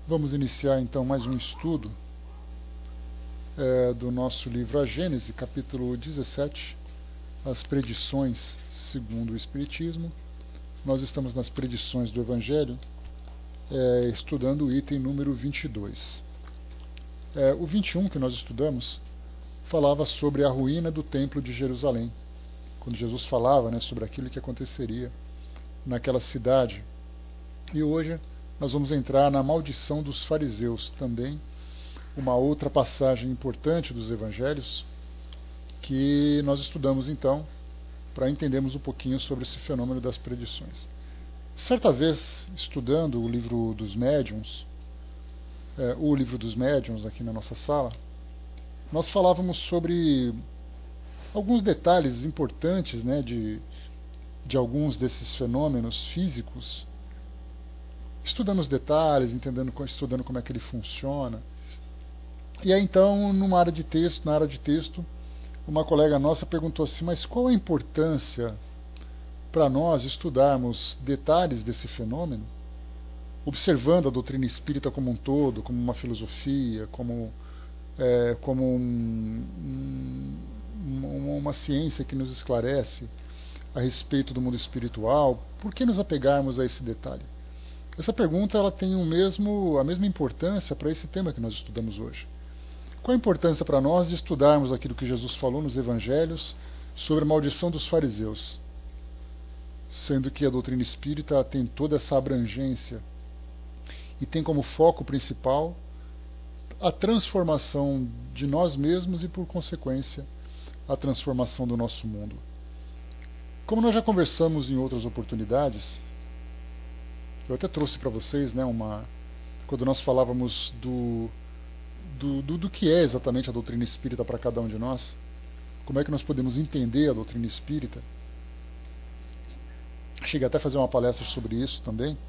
Vamos iniciar então mais um estudo do nosso livro A Gênese, capítulo 17, as predições segundo o Espiritismo. Nós estamos nas predições do Evangelho, estudando o item número 22. O 21 que nós estudamos falava sobre a ruína do Templo de Jerusalém, quando Jesus falava, sobre aquilo que aconteceria naquela cidade. E hoje nós vamos entrar na maldição dos fariseus, também uma outra passagem importante dos evangelhos que nós estudamos então para entendermos um pouquinho sobre esse fenômeno das predições. Certa vez, estudando o livro dos médiuns, aqui na nossa sala, nós falávamos sobre alguns detalhes importantes de alguns desses fenômenos físicos, estudando os detalhes, estudando como é que ele funciona. E aí então, na área de texto, uma colega nossa perguntou assim, mas qual a importância para nós estudarmos detalhes desse fenômeno, observando a doutrina espírita como um todo, como uma filosofia, como uma ciência que nos esclarece a respeito do mundo espiritual? Por que nos apegarmos a esse detalhe? Essa pergunta ela tem a mesma importância para esse tema que nós estudamos hoje. Qual a importância para nós de estudarmos aquilo que Jesus falou nos evangelhos sobre a maldição dos fariseus, sendo que a doutrina espírita tem toda essa abrangência e tem como foco principal a transformação de nós mesmos e, por consequência, a transformação do nosso mundo. Como nós já conversamos em outras oportunidades, eu até trouxe para vocês, quando nós falávamos do que é exatamente a doutrina espírita para cada um de nós, como é que nós podemos entender a doutrina espírita. Cheguei até a fazer uma palestra sobre isso também.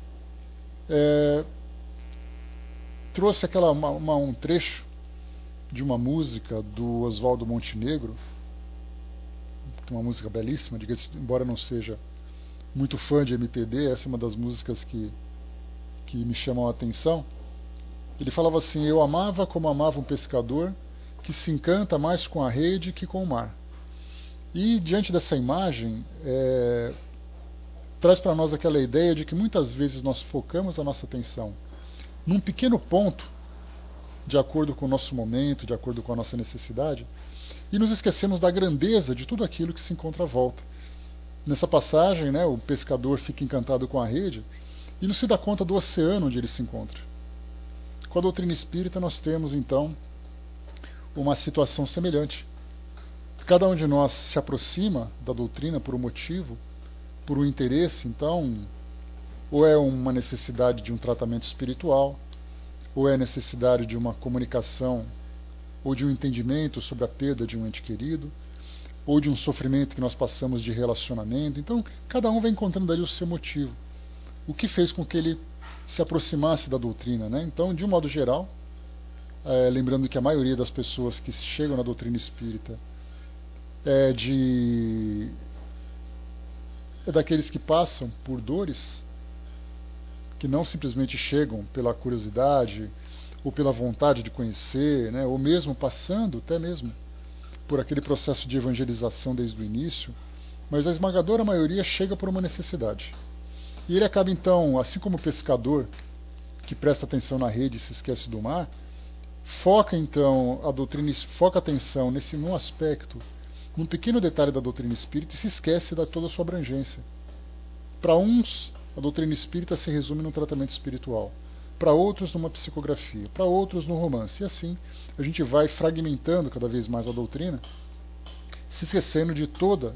Trouxe um trecho de uma música do Oswaldo Montenegro, que é uma música belíssima, embora não seja muito fã de MPB, essa é uma das músicas que me chamam a atenção. Ele falava assim: eu amava como amava um pescador que se encanta mais com a rede que com o mar. E diante dessa imagem, traz para nós aquela ideia de que muitas vezes nós focamos a nossa atenção num pequeno ponto, de acordo com o nosso momento, de acordo com a nossa necessidade, e nos esquecemos da grandeza de tudo aquilo que se encontra à volta. Nessa passagem, o pescador fica encantado com a rede e não se dá conta do oceano onde ele se encontra. Com a doutrina espírita nós temos, então, uma situação semelhante. Cada um de nós se aproxima da doutrina por um motivo, por um interesse, então, ou é uma necessidade de um tratamento espiritual, ou é necessidade de uma comunicação, ou de um entendimento sobre a perda de um ente querido, ou de um sofrimento que nós passamos de relacionamento. Então, cada um vai encontrando ali o seu motivo. O que fez com que ele se aproximasse da doutrina, Então, de um modo geral, lembrando que a maioria das pessoas que chegam na doutrina espírita é daqueles que passam por dores, que não simplesmente chegam pela curiosidade ou pela vontade de conhecer, ou mesmo passando até mesmo por aquele processo de evangelização desde o início, mas a esmagadora maioria chega por uma necessidade. E ele acaba então, assim como o pescador que presta atenção na rede e se esquece do mar, foca então a doutrina, foca a atenção num aspecto, num pequeno detalhe da doutrina espírita e se esquece de toda a sua abrangência. Para uns, a doutrina espírita se resume num tratamento espiritual, para outros numa psicografia, para outros num romance. E assim a gente vai fragmentando cada vez mais a doutrina, se esquecendo de todo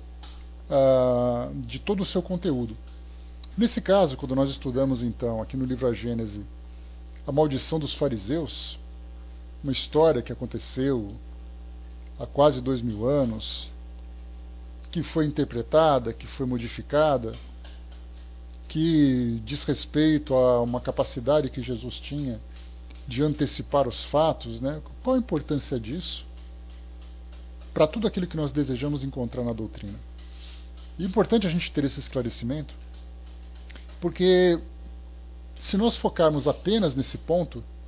o seu conteúdo. Nesse caso, quando nós estudamos então, aqui no livro A Gênese, a maldição dos fariseus, uma história que aconteceu há quase 2000 anos, que foi interpretada, que foi modificada, que diz respeito a uma capacidade que Jesus tinha de antecipar os fatos, Qual a importância disso para tudo aquilo que nós desejamos encontrar na doutrina? E é importante a gente ter esse esclarecimento, porque se nós focarmos apenas nesse ponto,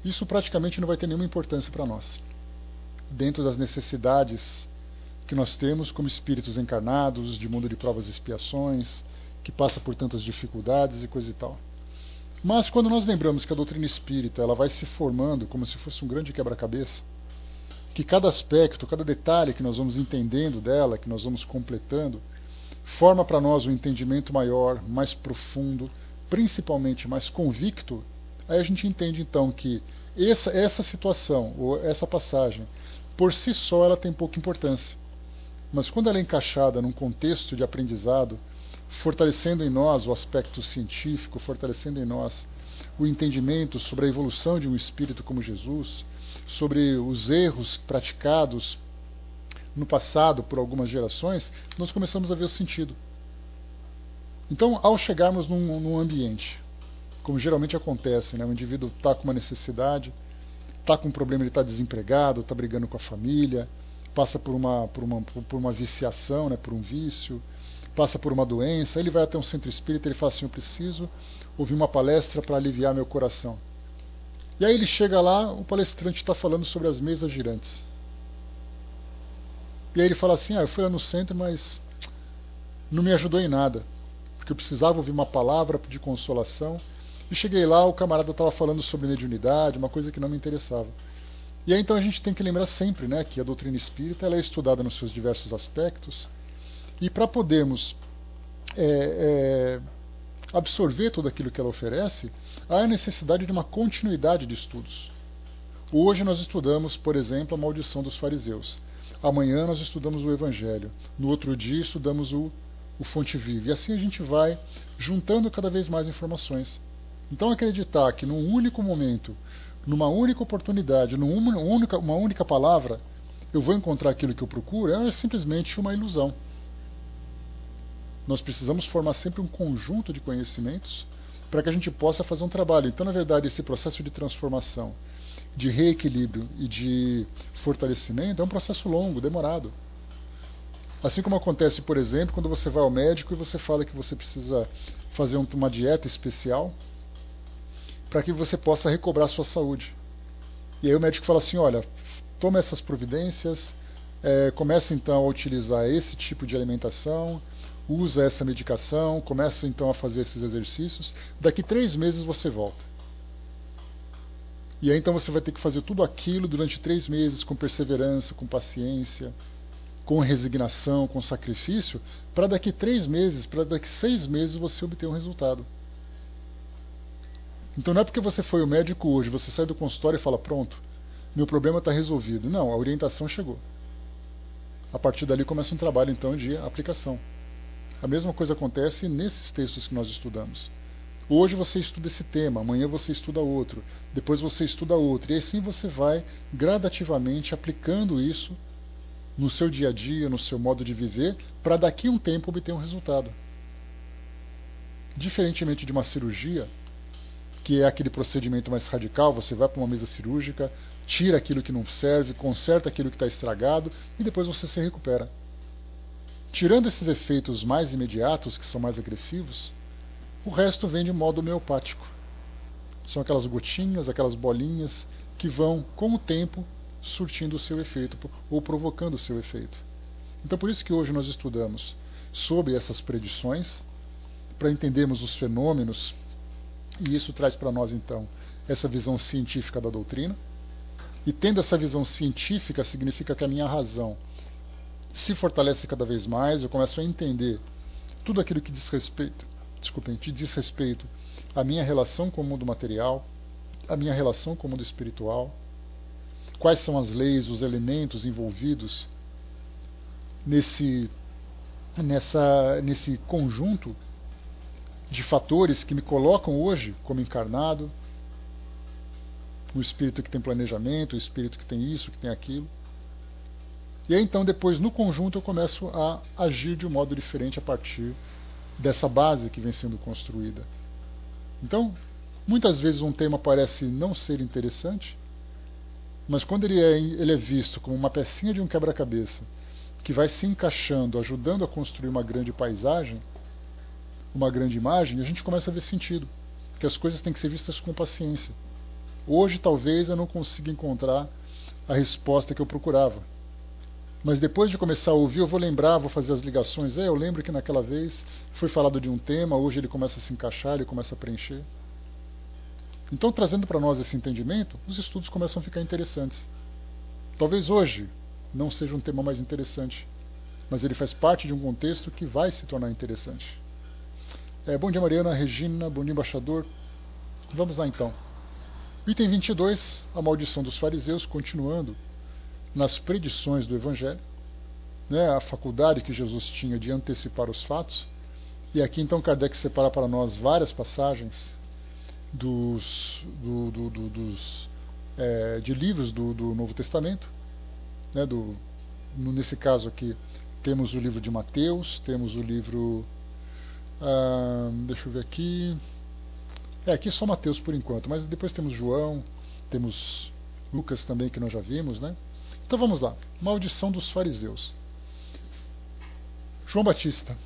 isso praticamente não vai ter nenhuma importância para nós, dentro das necessidades que nós temos como espíritos encarnados, de mundo de provas e expiações, que passa por tantas dificuldades e coisa e tal. Mas quando nós lembramos que a doutrina espírita ela vai se formando como se fosse um grande quebra-cabeça, que cada aspecto, cada detalhe que nós vamos entendendo dela, que nós vamos completando, forma para nós um entendimento maior, mais profundo, principalmente mais convicto, aí a gente entende então que essa situação, ou essa passagem, por si só ela tem pouca importância. Mas quando ela é encaixada num contexto de aprendizado, fortalecendo em nós o aspecto científico, fortalecendo em nós o entendimento sobre a evolução de um espírito como Jesus, sobre os erros praticados no passado por algumas gerações, nós começamos a ver o sentido. Então, ao chegarmos num ambiente, como geralmente acontece, né, o indivíduo está com uma necessidade, está com um problema, ele está desempregado, está brigando com a família, passa por uma viciação, né, por um vício, passa por uma doença, ele vai até um centro espírita, ele fala assim, eu preciso ouvir uma palestra para aliviar meu coração. E aí ele chega lá, o palestrante está falando sobre as mesas girantes. E aí ele fala assim, eu fui lá no centro, mas não me ajudou em nada, porque eu precisava ouvir uma palavra de consolação, e cheguei lá, o camarada estava falando sobre mediunidade, uma coisa que não me interessava. E aí então a gente tem que lembrar sempre, né, que a doutrina espírita ela é estudada nos seus diversos aspectos, e para podermos absorver tudo aquilo que ela oferece, há a necessidade de uma continuidade de estudos. Hoje nós estudamos, por exemplo, a maldição dos fariseus. Amanhã nós estudamos o Evangelho. No outro dia estudamos o Fonte Viva. E assim a gente vai juntando cada vez mais informações. Então acreditar que num único momento, numa única oportunidade, uma única palavra, eu vou encontrar aquilo que eu procuro, é simplesmente uma ilusão. Nós precisamos formar sempre um conjunto de conhecimentos para que a gente possa fazer um trabalho. Então, na verdade, esse processo de transformação, de reequilíbrio e de fortalecimento é um processo longo, demorado. Assim como acontece, por exemplo, quando você vai ao médico e você fala que você precisa fazer uma dieta especial para que você possa recobrar a sua saúde. E aí o médico fala assim, olha, toma essas providências, começa então a utilizar esse tipo de alimentação, usa essa medicação, começa então a fazer esses exercícios, daqui 3 meses você volta. E aí então você vai ter que fazer tudo aquilo durante 3 meses, com perseverança, com paciência, com resignação, com sacrifício, para daqui 3 meses, para daqui 6 meses você obter um resultado. Então não é porque você foi ao médico hoje, você sai do consultório e fala, pronto, meu problema está resolvido. Não, a orientação chegou. A partir dali começa um trabalho então de aplicação. A mesma coisa acontece nesses textos que nós estudamos. Hoje você estuda esse tema, amanhã você estuda outro, depois você estuda outro, e assim você vai gradativamente aplicando isso no seu dia a dia, no seu modo de viver, para daqui a um tempo obter um resultado. Diferentemente de uma cirurgia, que é aquele procedimento mais radical, você vai para uma mesa cirúrgica, tira aquilo que não serve, conserta aquilo que está estragado, e depois você se recupera. Tirando esses efeitos mais imediatos, que são mais agressivos, o resto vem de modo homeopático. São aquelas gotinhas, aquelas bolinhas que vão, com o tempo, surtindo o seu efeito ou provocando o seu efeito. Então por isso que hoje nós estudamos sobre essas predições, para entendermos os fenômenos, e isso traz para nós então essa visão científica da doutrina. E tendo essa visão científica significa que a minha razão se fortalece cada vez mais, eu começo a entender tudo aquilo que diz respeito à minha relação com o mundo material, à minha relação com o mundo espiritual, quais são as leis, os elementos envolvidos nesse conjunto de fatores que me colocam hoje como encarnado, o espírito que tem planejamento, o espírito que tem isso, que tem aquilo. E aí então depois no conjunto eu começo a agir de um modo diferente a partir dessa base que vem sendo construída. Então, muitas vezes um tema parece não ser interessante, mas quando ele é visto como uma pecinha de um quebra-cabeça que vai se encaixando, ajudando a construir uma grande paisagem, uma grande imagem, a gente começa a ver sentido, que as coisas têm que ser vistas com paciência. Hoje talvez eu não consiga encontrar a resposta que eu procurava. Mas depois de começar a ouvir, eu vou lembrar, vou fazer as ligações. Eu lembro que naquela vez foi falado de um tema, hoje ele começa a se encaixar, ele começa a preencher. Então, trazendo para nós esse entendimento, os estudos começam a ficar interessantes. Talvez hoje não seja um tema mais interessante, mas ele faz parte de um contexto que vai se tornar interessante. Bom dia, Mariana, Regina, bom dia, embaixador. Vamos lá, então. Item 22, a maldição dos fariseus, continuando nas predições do Evangelho, a faculdade que Jesus tinha de antecipar os fatos. E aqui, então, Kardec separa para nós várias passagens de livros do Novo Testamento. Nesse caso aqui, temos o livro de Mateus, temos o livro... deixa eu ver aqui... aqui é só Mateus por enquanto, mas depois temos João, temos Lucas também, que nós já vimos, né? Então vamos lá. Maldição dos fariseus. João Batista.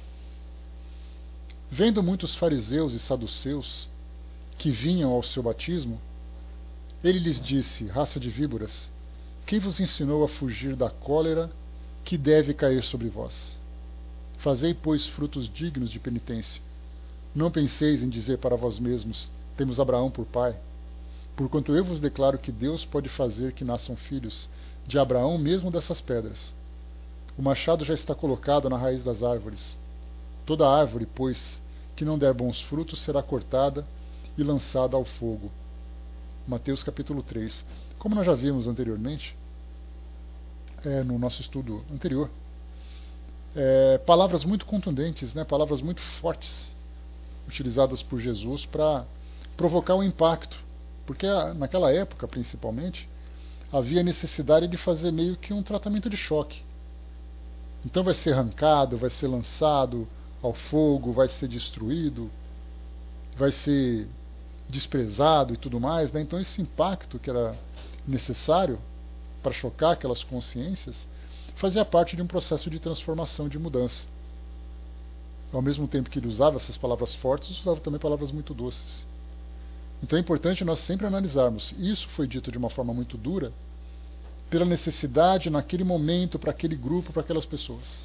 Vendo muitos fariseus e saduceus que vinham ao seu batismo, ele lhes disse: raça de víboras, quem vos ensinou a fugir da cólera que deve cair sobre vós? Fazei, pois, frutos dignos de penitência. Não penseis em dizer para vós mesmos: temos Abraão por pai. Porquanto eu vos declaro que Deus pode fazer que nasçam filhos de Abraão mesmo dessas pedras. O machado já está colocado na raiz das árvores. Toda árvore, pois, que não der bons frutos, será cortada e lançada ao fogo. Mateus capítulo 3. Como nós já vimos anteriormente, no nosso estudo anterior, palavras muito contundentes, palavras muito fortes, utilizadas por Jesus para provocar um impacto, porque naquela época, principalmente, havia necessidade de fazer meio que um tratamento de choque. Então vai ser arrancado, vai ser lançado ao fogo, vai ser destruído, vai ser desprezado e tudo mais, Então esse impacto que era necessário para chocar aquelas consciências fazia parte de um processo de transformação, de mudança. Ao mesmo tempo que ele usava essas palavras fortes, usava também palavras muito doces. Então é importante nós sempre analisarmos. Isso foi dito de uma forma muito dura pela necessidade naquele momento, para aquele grupo, para aquelas pessoas.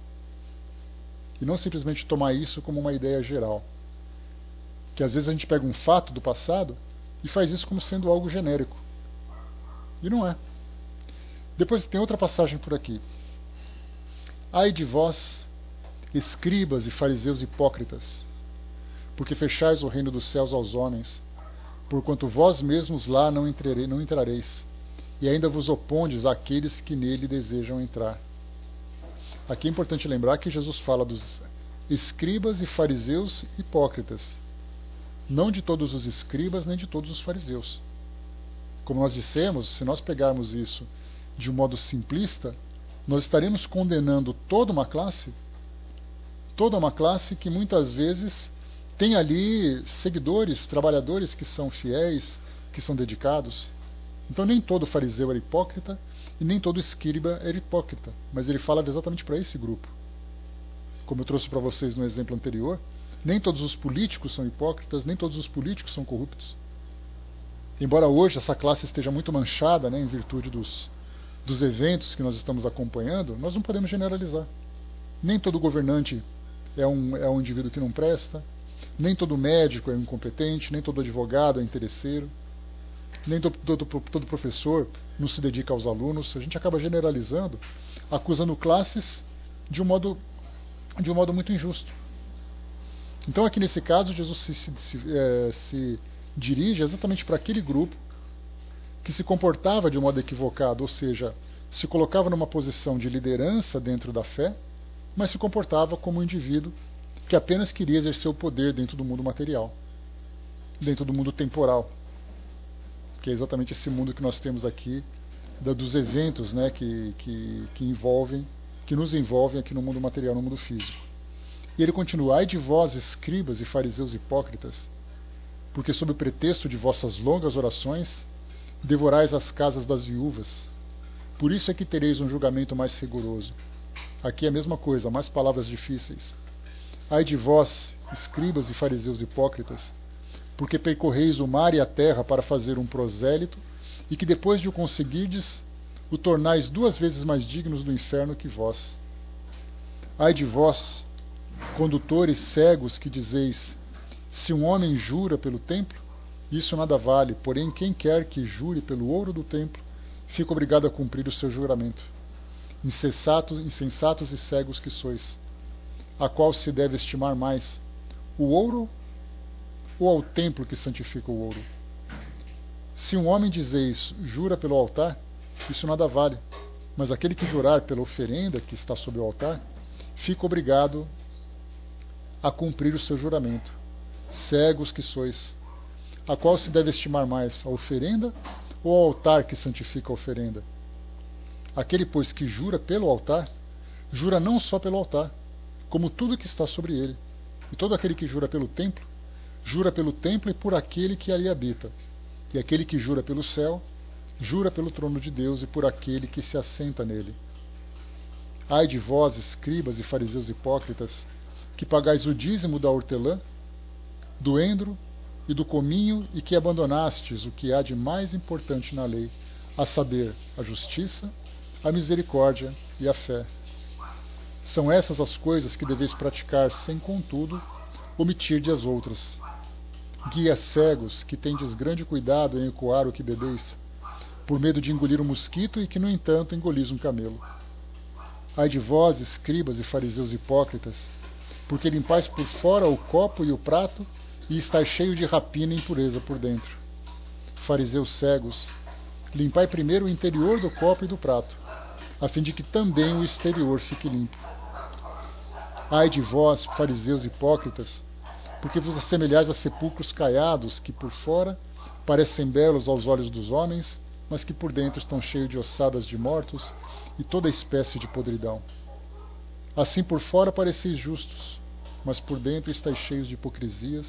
E não simplesmente tomar isso como uma ideia geral. Que às vezes a gente pega um fato do passado e faz isso como sendo algo genérico. E não é. Depois tem outra passagem por aqui. Ai de vós, escribas e fariseus hipócritas, porque fechais o reino dos céus aos homens, porquanto vós mesmos lá não entrareis, e ainda vos opondes àqueles que nele desejam entrar. Aqui é importante lembrar que Jesus fala dos escribas e fariseus hipócritas, não de todos os escribas nem de todos os fariseus. Como nós dissemos, se nós pegarmos isso de um modo simplista, nós estaremos condenando toda uma classe que muitas vezes tem ali seguidores, trabalhadores que são fiéis, que são dedicados. Então nem todo fariseu era hipócrita e nem todo escriba era hipócrita, mas ele fala exatamente para esse grupo. Como eu trouxe para vocês no exemplo anterior, nem todos os políticos são hipócritas, nem todos os políticos são corruptos. Embora hoje essa classe esteja muito manchada, em virtude dos eventos que nós estamos acompanhando, nós não podemos generalizar. Nem todo governante é um indivíduo que não presta, nem todo médico é incompetente, nem todo advogado é interesseiro, nem todo professor não se dedica aos alunos. A gente acaba generalizando, acusando classes de um modo muito injusto. Então aqui nesse caso Jesus se dirige exatamente para aquele grupo que se comportava de um modo equivocado, ou seja, se colocava numa posição de liderança dentro da fé, mas se comportava como um indivíduo que apenas queria exercer o poder dentro do mundo material, dentro do mundo temporal, que é exatamente esse mundo que nós temos aqui, dos eventos que nos envolvem aqui no mundo material, no mundo físico. E ele continua: ai de vós, escribas e fariseus hipócritas, porque sob o pretexto de vossas longas orações devorais as casas das viúvas. Por isso é que tereis um julgamento mais rigoroso. Aqui é a mesma coisa, mais palavras difíceis. Ai de vós, escribas e fariseus hipócritas, porque percorreis o mar e a terra para fazer um prosélito, e que depois de o conseguirdes, o tornais 2 vezes mais dignos do inferno que vós. Ai de vós, condutores cegos, que dizeis, se um homem jura pelo templo, isso nada vale, porém quem quer que jure pelo ouro do templo, fica obrigado a cumprir o seu juramento. Insensatos e cegos que sois, a qual se deve estimar mais, o ouro ou ao templo que santifica o ouro? Se um homem dizeis, jura pelo altar, isso nada vale, mas aquele que jurar pela oferenda que está sobre o altar, fica obrigado a cumprir o seu juramento. Cegos que sois, a qual se deve estimar mais, a oferenda ou ao altar que santifica a oferenda? Aquele, pois, que jura pelo altar, jura não só pelo altar, como tudo que está sobre ele. E todo aquele que jura pelo templo, jura pelo templo e por aquele que ali habita. E aquele que jura pelo céu, jura pelo trono de Deus e por aquele que se assenta nele. Ai de vós, escribas e fariseus hipócritas, que pagais o dízimo da hortelã, do endro e do cominho, e que abandonastes o que há de mais importante na lei, a saber, a justiça, a misericórdia e a fé. São essas as coisas que deveis praticar, sem, contudo, omitir as outras. Guias cegos, que tendes grande cuidado em ecoar o que bebeis, por medo de engolir um mosquito e que, no entanto, engolis um camelo. Ai de vós, escribas e fariseus hipócritas, porque limpais por fora o copo e o prato, e estáis cheio de rapina e impureza por dentro. Fariseus cegos, limpai primeiro o interior do copo e do prato, a fim de que também o exterior fique limpo. Ai de vós, fariseus hipócritas, porque vos assemelhais a sepulcros caiados, que por fora parecem belos aos olhos dos homens, mas que por dentro estão cheios de ossadas de mortos e toda espécie de podridão. Assim por fora pareceis justos, mas por dentro estáis cheios de hipocrisia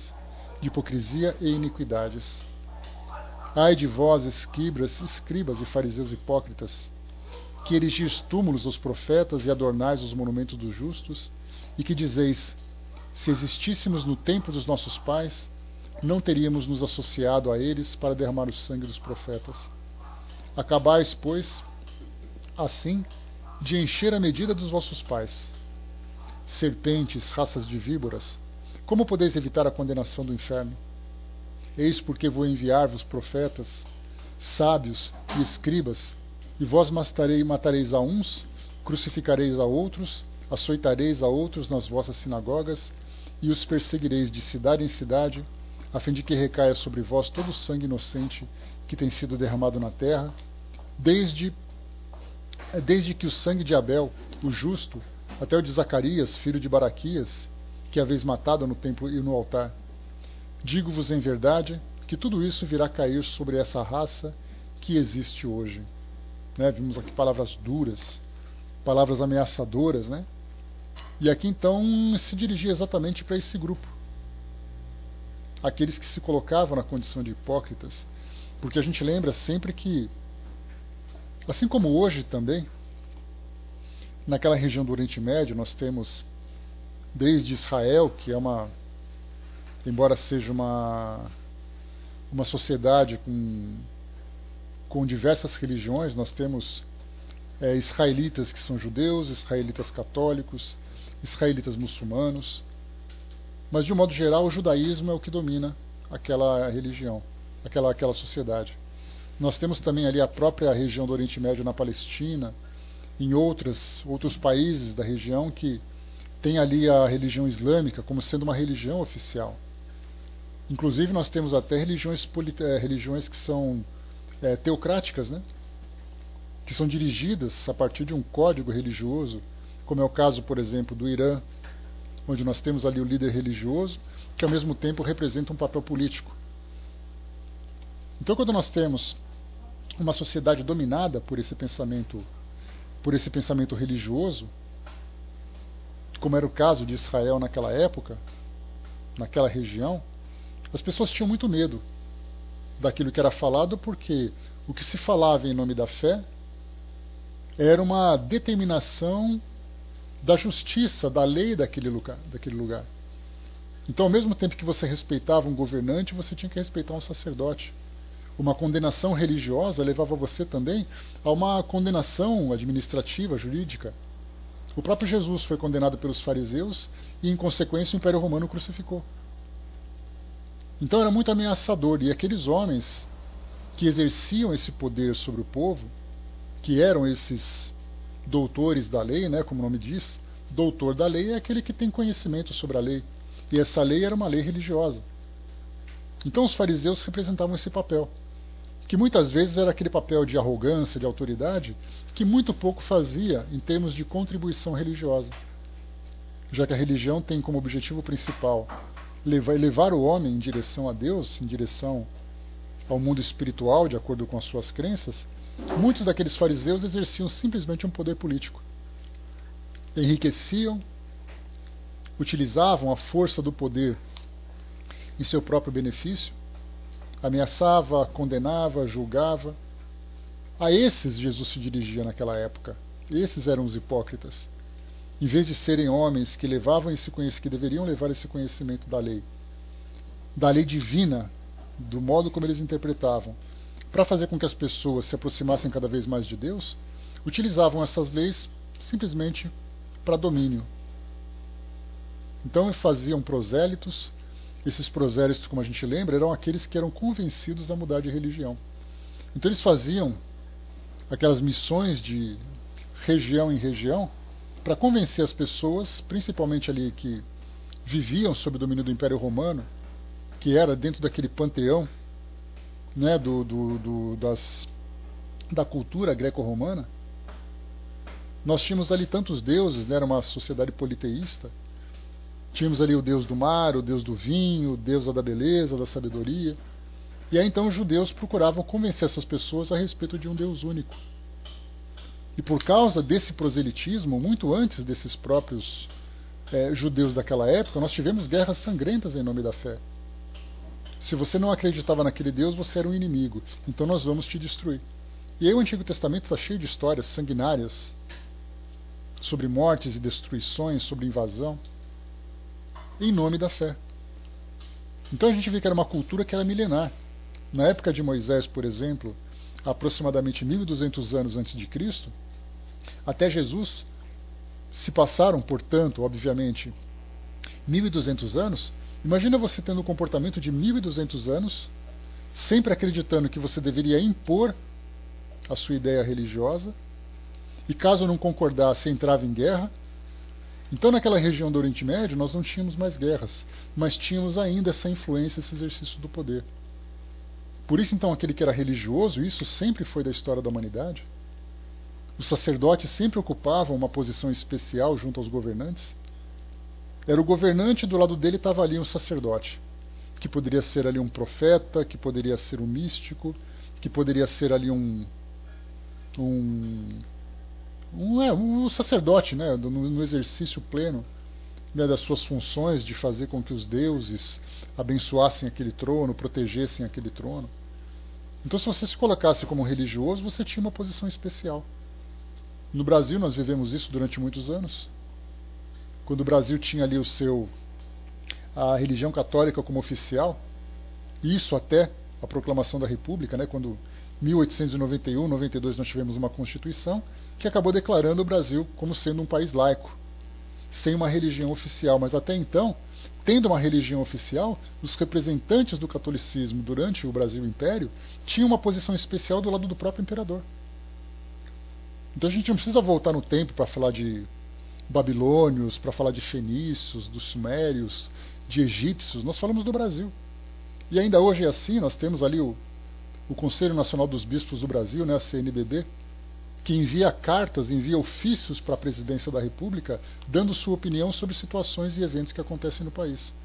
e iniquidades. Ai de vós, escribas e fariseus hipócritas, que erigis túmulos aos profetas e adornais os monumentos dos justos, e que dizeis, se existíssemos no tempo dos nossos pais, não teríamos nos associado a eles para derramar o sangue dos profetas. Acabais, pois, assim, de encher a medida dos vossos pais. Serpentes, raças de víboras, como podeis evitar a condenação do inferno? Eis porque vou enviar-vos profetas, sábios e escribas, e vós matareis a uns, crucificareis a outros, açoitareis a outros nas vossas sinagogas, e os perseguireis de cidade em cidade, a fim de que recaia sobre vós todo o sangue inocente que tem sido derramado na terra, desde que o sangue de Abel, o justo, até o de Zacarias, filho de Baraquias, que haveis matado no templo e no altar. Digo-vos em verdade que tudo isso virá cair sobre essa raça que existe hoje. Vimos aqui palavras duras, palavras ameaçadoras, E aqui então se dirigia exatamente para esse grupo. Aqueles que se colocavam na condição de hipócritas, porque a gente lembra sempre que, assim como hoje também, naquela região do Oriente Médio nós temos desde Israel, que é embora seja uma sociedade com diversas religiões, nós temos israelitas que são judeus, israelitas católicos, israelitas muçulmanos, mas de um modo geral o judaísmo é o que domina aquela religião, aquela sociedade. Nós temos também ali a própria região do Oriente Médio na Palestina, em outros países da região que tem ali a religião islâmica como sendo uma religião oficial. Inclusive nós temos até religiões que são teocráticas, que são dirigidas a partir de um código religioso, como é o caso, por exemplo, do Irã, onde nós temos ali o líder religioso, que ao mesmo tempo representa um papel político. Então, quando nós temos uma sociedade dominada por esse pensamento religioso, como era o caso de Israel naquela época, naquela região, as pessoas tinham muito medo daquilo que era falado, porque o que se falava em nome da fé era uma determinação da justiça, da lei daquele lugar. Então, ao mesmo tempo que você respeitava um governante, você tinha que respeitar um sacerdote. Uma condenação religiosa levava você também a uma condenação administrativa, jurídica. O próprio Jesus foi condenado pelos fariseus e, em consequência, o Império Romano o crucificou. Então era muito ameaçador. E aqueles homens que exerciam esse poder sobre o povo, que eram esses doutores da lei, né, como o nome diz, doutor da lei é aquele que tem conhecimento sobre a lei. E essa lei era uma lei religiosa. Então os fariseus representavam esse papel, que muitas vezes era aquele papel de arrogância, de autoridade, que muito pouco fazia em termos de contribuição religiosa, já que a religião tem como objetivo principal levar o homem em direção a Deus, em direção ao mundo espiritual, de acordo com as suas crenças. Muitos daqueles fariseus exerciam simplesmente um poder político. Enriqueciam, utilizavam a força do poder em seu próprio benefício, ameaçava, condenava, julgava. A esses Jesus se dirigia naquela época. Esses eram os hipócritas. Em vez de serem homens que levavam esse que deveriam levar esse conhecimento da lei divina, do modo como eles interpretavam, para fazer com que as pessoas se aproximassem cada vez mais de Deus, utilizavam essas leis simplesmente para domínio. Então faziam prosélitos. Esses prosélitos, como a gente lembra, eram aqueles que eram convencidos a mudar de religião. Então eles faziam aquelas missões de região em região para convencer as pessoas, principalmente ali que viviam sob o domínio do Império Romano, que era dentro daquele panteão, né, da cultura greco-romana. Nós tínhamos ali tantos deuses, né, era uma sociedade politeísta. Tínhamos ali o deus do mar, o deus do vinho, o deus da beleza, da sabedoria. E aí então os judeus procuravam convencer essas pessoas a respeito de um Deus único. E por causa desse proselitismo, muito antes desses próprios judeus daquela época, nós tivemos guerras sangrentas em nome da fé. Se você não acreditava naquele Deus, você era um inimigo. Então nós vamos te destruir. E aí o Antigo Testamento está cheio de histórias sanguinárias sobre mortes e destruições, sobre invasão, em nome da fé. Então a gente vê que era uma cultura que era milenar. Na época de Moisés, por exemplo, aproximadamente 1200 anos antes de Cristo, até Jesus, se passaram, portanto, obviamente, 1200 anos. Imagina você tendo um comportamento de 1200 anos, sempre acreditando que você deveria impor a sua ideia religiosa, e caso não concordasse, entrava em guerra. Então, naquela região do Oriente Médio, nós não tínhamos mais guerras, mas tínhamos ainda essa influência, esse exercício do poder. Por isso, então, aquele que era religioso, isso sempre foi da história da humanidade. Os sacerdotes sempre ocupavam uma posição especial junto aos governantes. Era o governante, do lado dele estava ali um sacerdote, que poderia ser ali um profeta, que poderia ser um místico, que poderia ser ali um sacerdote, né, no exercício pleno, né, das suas funções de fazer com que os deuses abençoassem aquele trono, protegessem aquele trono. Então, se você se colocasse como religioso, você tinha uma posição especial. No Brasil, nós vivemos isso durante muitos anos. Quando o Brasil tinha ali a religião católica como oficial, isso até a proclamação da República, né, quando em 1891, 92 nós tivemos uma Constituição que acabou declarando o Brasil como sendo um país laico, sem uma religião oficial. Mas até então, tendo uma religião oficial, os representantes do catolicismo durante o Brasil Império tinham uma posição especial do lado do próprio imperador. Então a gente não precisa voltar no tempo para falar de babilônios, para falar de fenícios, dos sumérios, de egípcios. Nós falamos do Brasil. E ainda hoje é assim. Nós temos ali o Conselho Nacional dos Bispos do Brasil, né, a CNBB, que envia cartas, envia ofícios para a presidência da República, dando sua opinião sobre situações e eventos que acontecem no país.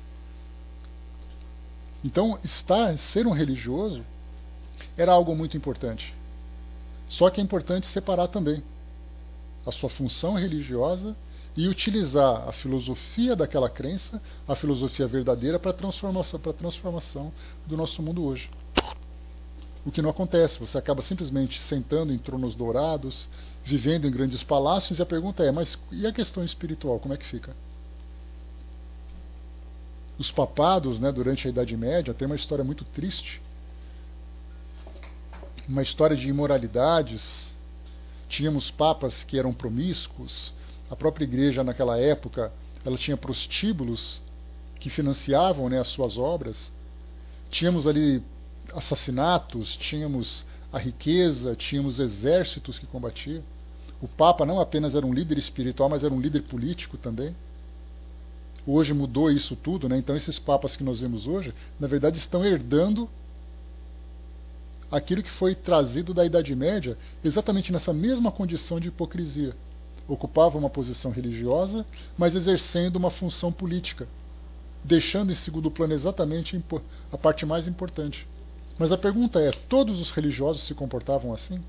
Então, ser um religioso era algo muito importante. Só que é importante separar também a sua função religiosa e utilizar a filosofia daquela crença, a filosofia verdadeira, para a transformação do nosso mundo hoje. O que não acontece, você acaba simplesmente sentando em tronos dourados, vivendo em grandes palácios, e a pergunta é, mas e a questão espiritual, como é que fica? Os papados, né, durante a Idade Média, tem uma história muito triste, uma história de imoralidades. Tínhamos papas que eram promíscuos, a própria igreja naquela época ela tinha prostíbulos que financiavam, né, as suas obras. Tínhamos ali assassinatos, tínhamos a riqueza, tínhamos exércitos que combatiam. O Papa não apenas era um líder espiritual, mas era um líder político também. Hoje mudou isso tudo, né? Então esses papas que nós vemos hoje, na verdade estão herdando aquilo que foi trazido da Idade Média, exatamente nessa mesma condição de hipocrisia. Ocupava uma posição religiosa, mas exercendo uma função política, deixando em segundo plano exatamente a parte mais importante. Mas a pergunta é, todos os religiosos se comportavam assim?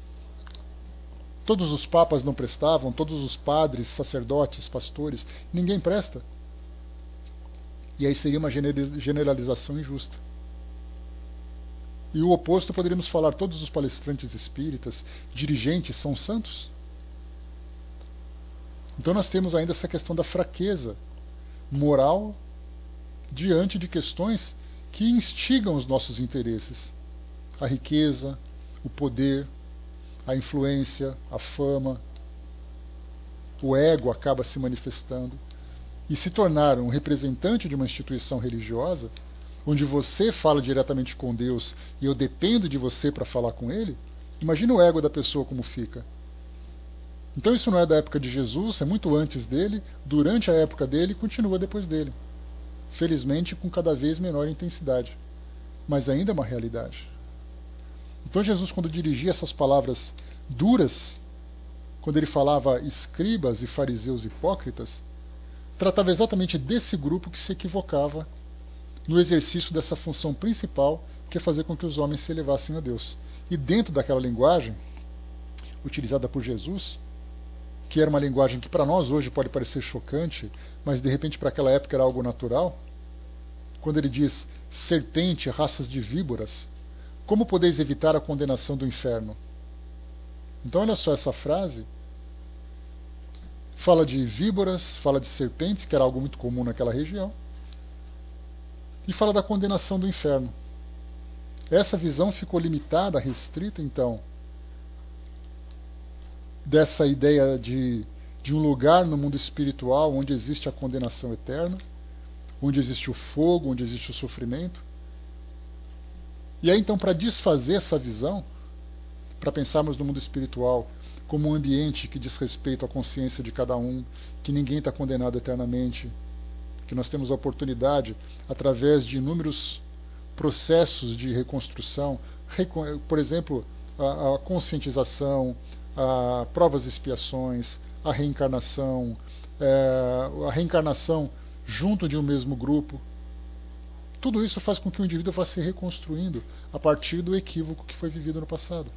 Todos os papas não prestavam, todos os padres, sacerdotes, pastores, ninguém presta? E aí seria uma generalização injusta. E o oposto poderíamos falar, todos os palestrantes espíritas, dirigentes, são santos? Então nós temos ainda essa questão da fraqueza moral diante de questões que instigam os nossos interesses. A riqueza, o poder, a influência, a fama, o ego acaba se manifestando. E se tornar um representante de uma instituição religiosa, onde você fala diretamente com Deus e eu dependo de você para falar com Ele, imagina o ego da pessoa como fica. Então isso não é da época de Jesus, é muito antes dele, durante a época dele e continua depois dele. Felizmente com cada vez menor intensidade, mas ainda é uma realidade. Então Jesus, quando dirigia essas palavras duras, quando ele falava escribas e fariseus hipócritas, tratava exatamente desse grupo que se equivocava no exercício dessa função principal, que é fazer com que os homens se elevassem a Deus. E dentro daquela linguagem utilizada por Jesus, que era uma linguagem que para nós hoje pode parecer chocante, mas de repente para aquela época era algo natural, quando ele diz serpente, raças de víboras, como podeis evitar a condenação do inferno? Então olha só essa frase, fala de víboras, fala de serpentes, que era algo muito comum naquela região, e fala da condenação do inferno. Essa visão ficou limitada, restrita, então, dessa ideia de um lugar no mundo espiritual onde existe a condenação eterna, onde existe o fogo, onde existe o sofrimento. E aí, então, para desfazer essa visão, para pensarmos no mundo espiritual como um ambiente que diz respeito à consciência de cada um, que ninguém está condenado eternamente, que nós temos a oportunidade, através de inúmeros processos de reconstrução, por exemplo, a conscientização, a provas e expiações, a reencarnação junto de um mesmo grupo. Tudo isso faz com que o indivíduo vá se reconstruindo a partir do equívoco que foi vivido no passado.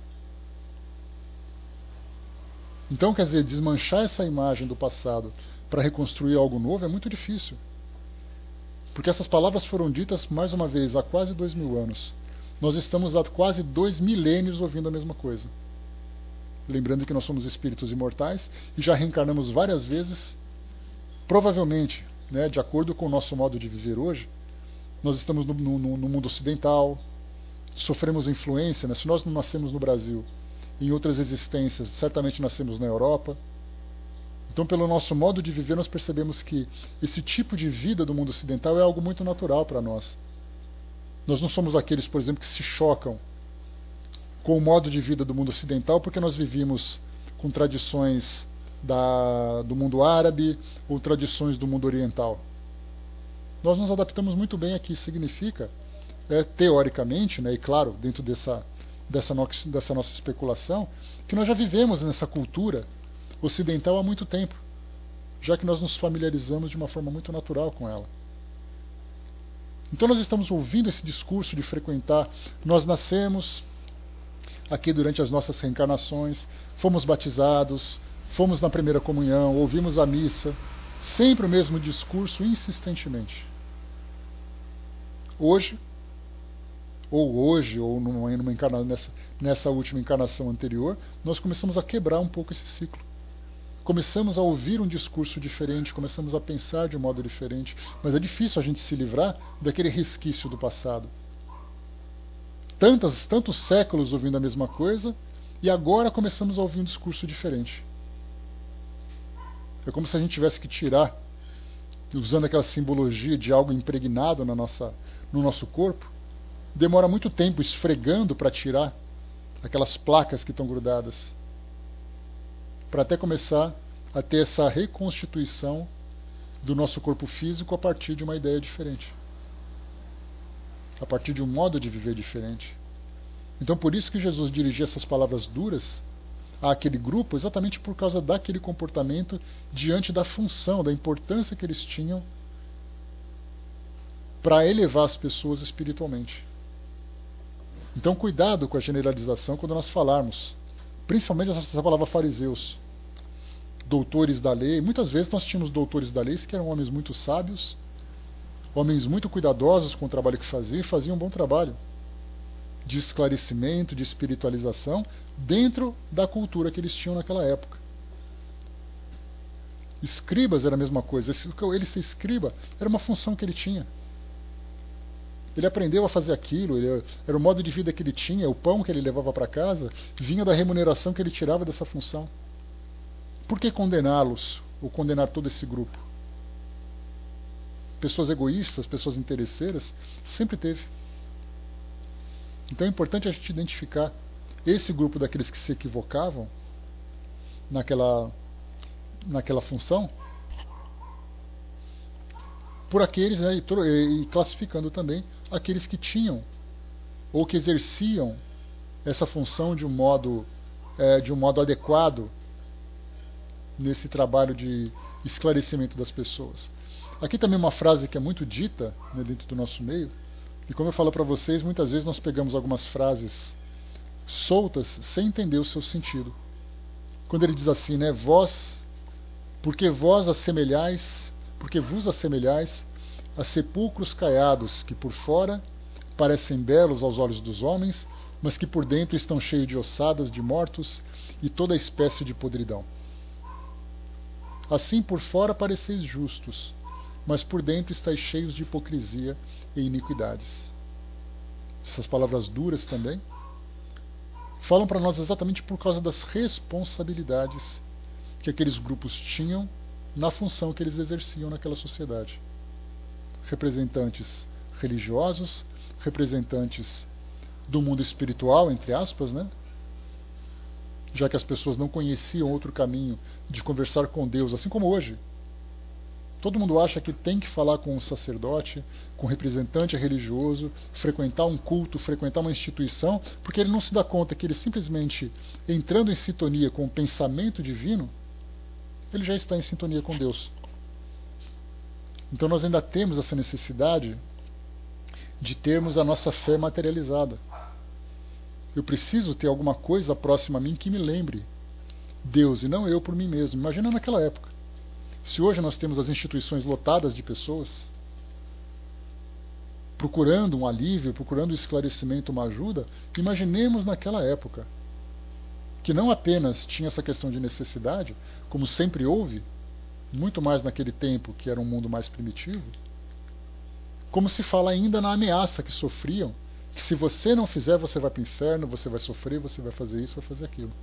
Então, quer dizer, desmanchar essa imagem do passado para reconstruir algo novo é muito difícil. Porque essas palavras foram ditas, mais uma vez, há quase 2000 anos. Nós estamos há quase 2 milênios ouvindo a mesma coisa. Lembrando que nós somos espíritos imortais e já reencarnamos várias vezes. Provavelmente, né, de acordo com o nosso modo de viver hoje, nós estamos no mundo ocidental, sofremos influência, né? Se nós não nascemos no Brasil, em outras existências, certamente nascemos na Europa. Então, pelo nosso modo de viver, nós percebemos que esse tipo de vida do mundo ocidental é algo muito natural para nós. Nós não somos aqueles, por exemplo, que se chocam com o modo de vida do mundo ocidental porque nós vivimos com tradições do mundo árabe ou tradições do mundo oriental. Nós nos adaptamos muito bem aqui. Significa, teoricamente, né, e claro, dentro dessa nossa especulação, que nós já vivemos nessa cultura ocidental há muito tempo, já que nós nos familiarizamos de uma forma muito natural com ela. Então nós estamos ouvindo esse discurso de frequentar, nós nascemos aqui durante as nossas reencarnações, fomos batizados, fomos na primeira comunhão, ouvimos a missa, sempre o mesmo discurso insistentemente. Hoje, ou nessa última encarnação anterior, nós começamos a quebrar um pouco esse ciclo. começamos a ouvir um discurso diferente, começamos a pensar de um modo diferente, mas é difícil a gente se livrar daquele resquício do passado. Tantos séculos ouvindo a mesma coisa, e agora começamos a ouvir um discurso diferente. É como se a gente tivesse que tirar, usando aquela simbologia de algo impregnado no nosso corpo, demora muito tempo esfregando para tirar aquelas placas que estão grudadas, para até começar a ter essa reconstituição do nosso corpo físico a partir de uma ideia diferente, a partir de um modo de viver diferente. Então por isso que Jesus dirigia essas palavras duras àquele grupo, exatamente por causa daquele comportamento diante da função, da importância que eles tinham para elevar as pessoas espiritualmente. Então cuidado com a generalização quando nós falarmos, principalmente essa palavra fariseus, doutores da lei. Muitas vezes nós tínhamos doutores da lei que eram homens muito sábios, homens muito cuidadosos com o trabalho que faziam, e faziam um bom trabalho de esclarecimento, de espiritualização, dentro da cultura que eles tinham naquela época. Escribas era a mesma coisa. Ele ser escriba era uma função que ele tinha. Ele aprendeu a fazer aquilo, era o modo de vida que ele tinha, o pão que ele levava para casa, vinha da remuneração que ele tirava dessa função. Por que condená-los, ou condenar todo esse grupo? Pessoas egoístas, pessoas interesseiras, sempre teve. Então é importante a gente identificar esse grupo daqueles que se equivocavam naquela função, por aqueles, né, e classificando também aqueles que tinham ou que exerciam essa função de um modo adequado nesse trabalho de esclarecimento das pessoas. Aqui também uma frase que é muito dita, né, dentro do nosso meio, e como eu falo para vocês, muitas vezes nós pegamos algumas frases soltas sem entender o seu sentido. Quando ele diz assim, né, porque vos assemelhais a sepulcros caiados, que por fora parecem belos aos olhos dos homens, mas que por dentro estão cheios de ossadas de mortos e toda espécie de podridão. Assim por fora pareceis justos, mas por dentro estáis cheios de hipocrisia e iniquidades. Essas palavras duras também falam para nós exatamente por causa das responsabilidades que aqueles grupos tinham na função que eles exerciam naquela sociedade. Representantes religiosos, representantes do mundo espiritual, entre aspas, né? Já que as pessoas não conheciam outro caminho de conversar com Deus, assim como hoje. Todo mundo acha que tem que falar com um sacerdote, com um representante religioso, frequentar um culto, frequentar uma instituição, porque ele não se dá conta que ele simplesmente, entrando em sintonia com o pensamento divino, ele já está em sintonia com Deus. Então nós ainda temos essa necessidade de termos a nossa fé materializada. Eu preciso ter alguma coisa próxima a mim que me lembre Deus, e não eu por mim mesmo. Imagina naquela época. Se hoje nós temos as instituições lotadas de pessoas procurando um alívio, procurando um esclarecimento, uma ajuda, imaginemos naquela época, que não apenas tinha essa questão de necessidade, como sempre houve, muito mais naquele tempo que era um mundo mais primitivo, como se fala ainda na ameaça que sofriam, que se você não fizer, você vai para o inferno, você vai sofrer, você vai fazer isso, vai fazer aquilo.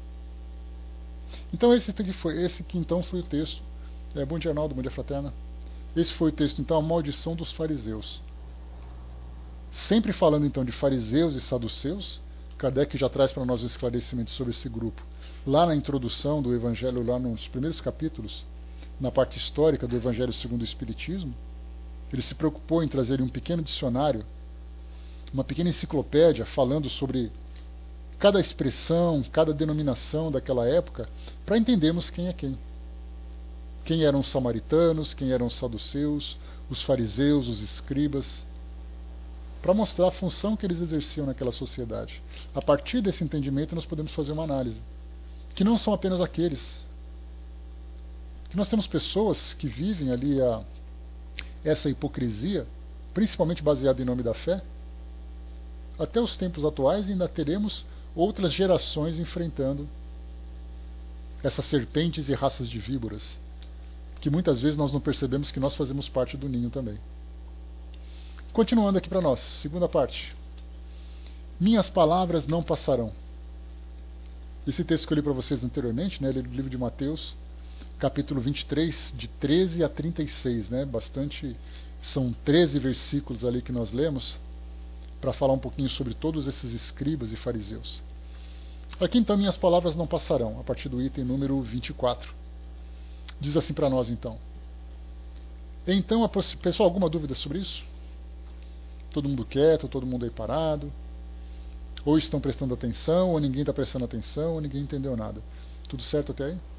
Então esse que então foi o texto. Bom dia, Arnaldo, bom dia, fraterna. Esse foi o texto, então, a maldição dos fariseus. Sempre falando então de fariseus e saduceus, Kardec já traz para nós esclarecimentos sobre esse grupo. Lá na introdução do Evangelho, lá nos primeiros capítulos, na parte histórica do Evangelho segundo o Espiritismo, ele se preocupou em trazer um pequeno dicionário, uma pequena enciclopédia falando sobre cada expressão, cada denominação daquela época, para entendermos quem é quem. Quem eram os samaritanos, quem eram os saduceus, os fariseus, os escribas, para mostrar a função que eles exerciam naquela sociedade. A partir desse entendimento nós podemos fazer uma análise, que não são apenas aqueles. Que nós temos pessoas que vivem ali essa hipocrisia, principalmente baseada em nome da fé. Até os tempos atuais ainda teremos outras gerações enfrentando essas serpentes e raças de víboras, que muitas vezes nós não percebemos que nós fazemos parte do ninho também. Continuando aqui para nós, segunda parte. Minhas palavras não passarão. Esse texto que eu li para vocês anteriormente, né, ele é do livro de Mateus, capítulo 23, de 13 a 36, né, são 13 versículos ali que nós lemos, para falar um pouquinho sobre todos esses escribas e fariseus. Aqui então, minhas palavras não passarão, a partir do item número 24. Diz assim para nós então. Então, pessoal, alguma dúvida sobre isso? Todo mundo quieto, todo mundo aí parado? Ou estão prestando atenção, ou ninguém está prestando atenção, ou ninguém entendeu nada. Tudo certo até aí?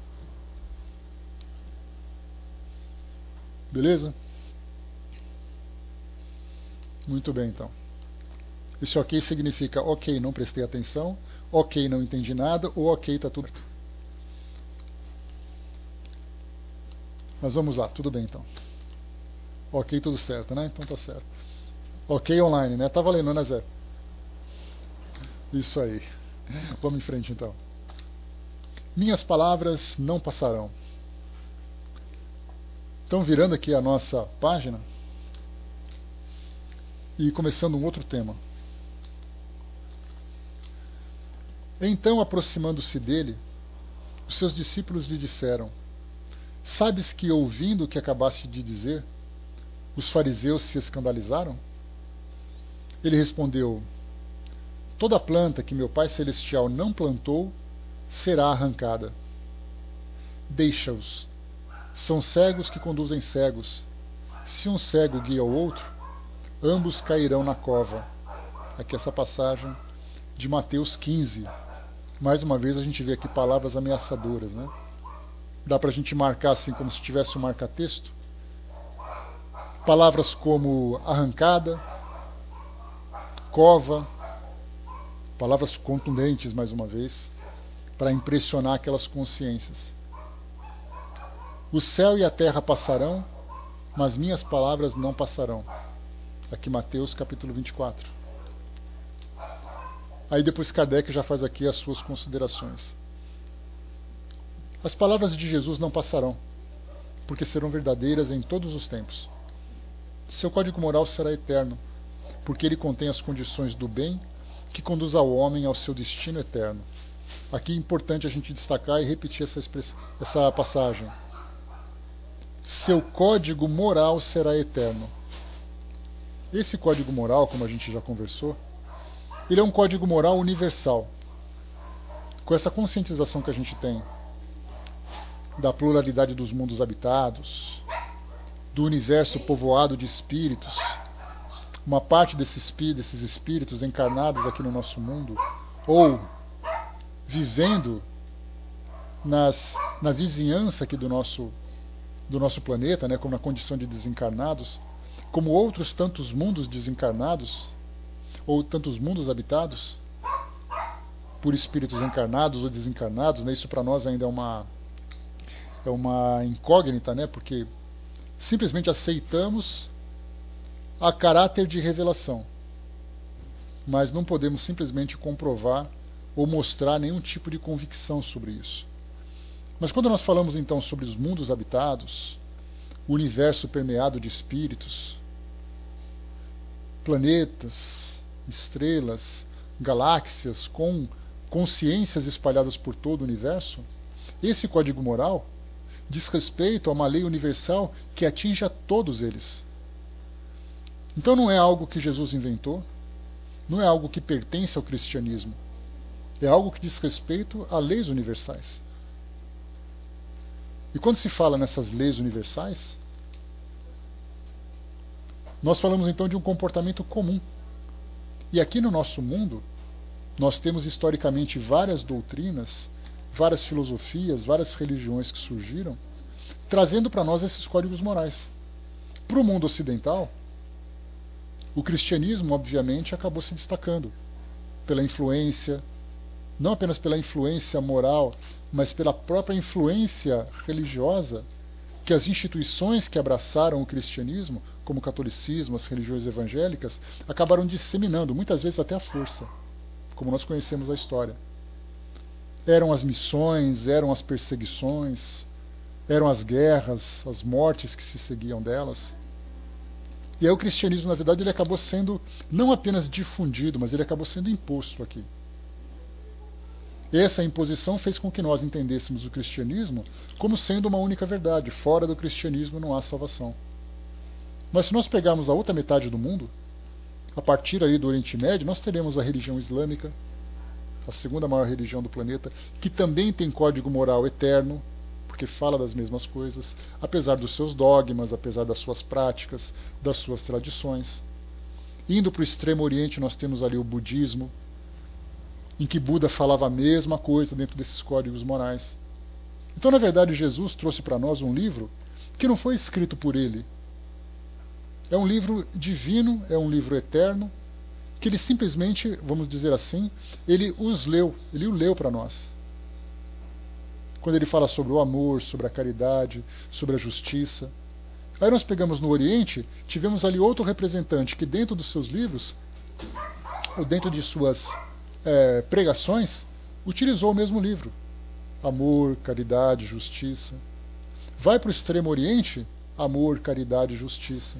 Beleza? Muito bem, então. Esse ok significa ok, não prestei atenção, ok, não entendi nada, ou ok, está tudo certo. Mas vamos lá, tudo bem então. Ok, tudo certo, né? Então tá certo. Ok online, né? Tá valendo, né, Zé? Isso aí. Vamos em frente então. Minhas palavras não passarão. Então, virando aqui a nossa página e começando um outro tema. Então, aproximando-se dele, os seus discípulos lhe disseram: Sabes que, ouvindo o que acabaste de dizer, os fariseus se escandalizaram? Ele respondeu: Toda planta que meu Pai Celestial não plantou será arrancada. Deixa-os. São cegos que conduzem cegos. Se um cego guia o outro, ambos cairão na cova. Aqui essa passagem de Mateus 15. Mais uma vez a gente vê aqui palavras ameaçadoras, né? Dá pra gente marcar assim como se tivesse um marca-texto. Palavras como arrancada, cova, palavras contundentes, mais uma vez, para impressionar aquelas consciências. O céu e a terra passarão, mas minhas palavras não passarão. Aqui Mateus capítulo 24. Aí depois Kardec já faz aqui as suas considerações. As palavras de Jesus não passarão, porque serão verdadeiras em todos os tempos. Seu código moral será eterno, porque ele contém as condições do bem que conduz ao homem ao seu destino eterno. Aqui é importante a gente destacar e repetir essa passagem. Seu código moral será eterno. Esse código moral, como a gente já conversou, ele é um código moral universal. Com essa conscientização que a gente tem da pluralidade dos mundos habitados, do universo povoado de espíritos, uma parte desses espíritos encarnados aqui no nosso mundo, ou vivendo na vizinhança aqui do nosso planeta, né, como na condição de desencarnados, como outros tantos mundos desencarnados, ou tantos mundos habitados por espíritos encarnados ou desencarnados, né? Isso para nós ainda é uma incógnita, né? Porque simplesmente aceitamos a caráter de revelação, mas não podemos simplesmente comprovar ou mostrar nenhum tipo de convicção sobre isso. Mas quando nós falamos então sobre os mundos habitados, o universo permeado de espíritos, planetas, estrelas, galáxias com consciências espalhadas por todo o universo, esse código moral diz respeito a uma lei universal que atinge a todos eles. Então não é algo que Jesus inventou, não é algo que pertence ao cristianismo, é algo que diz respeito a leis universais. E quando se fala nessas leis universais, nós falamos então de um comportamento comum. E aqui no nosso mundo, nós temos historicamente várias doutrinas, várias filosofias, várias religiões que surgiram, trazendo para nós esses códigos morais. Para o mundo ocidental, o cristianismo, obviamente, acabou se destacando pela influência, não apenas pela influência moral, mas pela própria influência religiosa que as instituições que abraçaram o cristianismo, como o catolicismo, as religiões evangélicas, acabaram disseminando, muitas vezes até à força, como nós conhecemos a história. Eram as missões, eram as perseguições, eram as guerras, as mortes que se seguiam delas. E aí o cristianismo, na verdade, ele acabou sendo não apenas difundido, mas ele acabou sendo imposto aqui. Essa imposição fez com que nós entendêssemos o cristianismo como sendo uma única verdade. Fora do cristianismo não há salvação. Mas se nós pegarmos a outra metade do mundo, a partir aí do Oriente Médio, nós teremos a religião islâmica, a segunda maior religião do planeta, que também tem código moral eterno, porque fala das mesmas coisas, apesar dos seus dogmas, apesar das suas práticas, das suas tradições. Indo para o Extremo Oriente, nós temos ali o budismo, em que Buda falava a mesma coisa dentro desses códigos morais. Então, na verdade, Jesus trouxe para nós um livro que não foi escrito por ele. É um livro divino, é um livro eterno, que ele simplesmente, vamos dizer assim, ele o leu para nós. Quando ele fala sobre o amor, sobre a caridade, sobre a justiça. Aí nós pegamos no Oriente, tivemos ali outro representante que dentro dos seus livros, ou dentro de suas pregações, utilizou o mesmo livro. Amor, caridade, justiça. Vai para o Extremo Oriente, amor, caridade, justiça.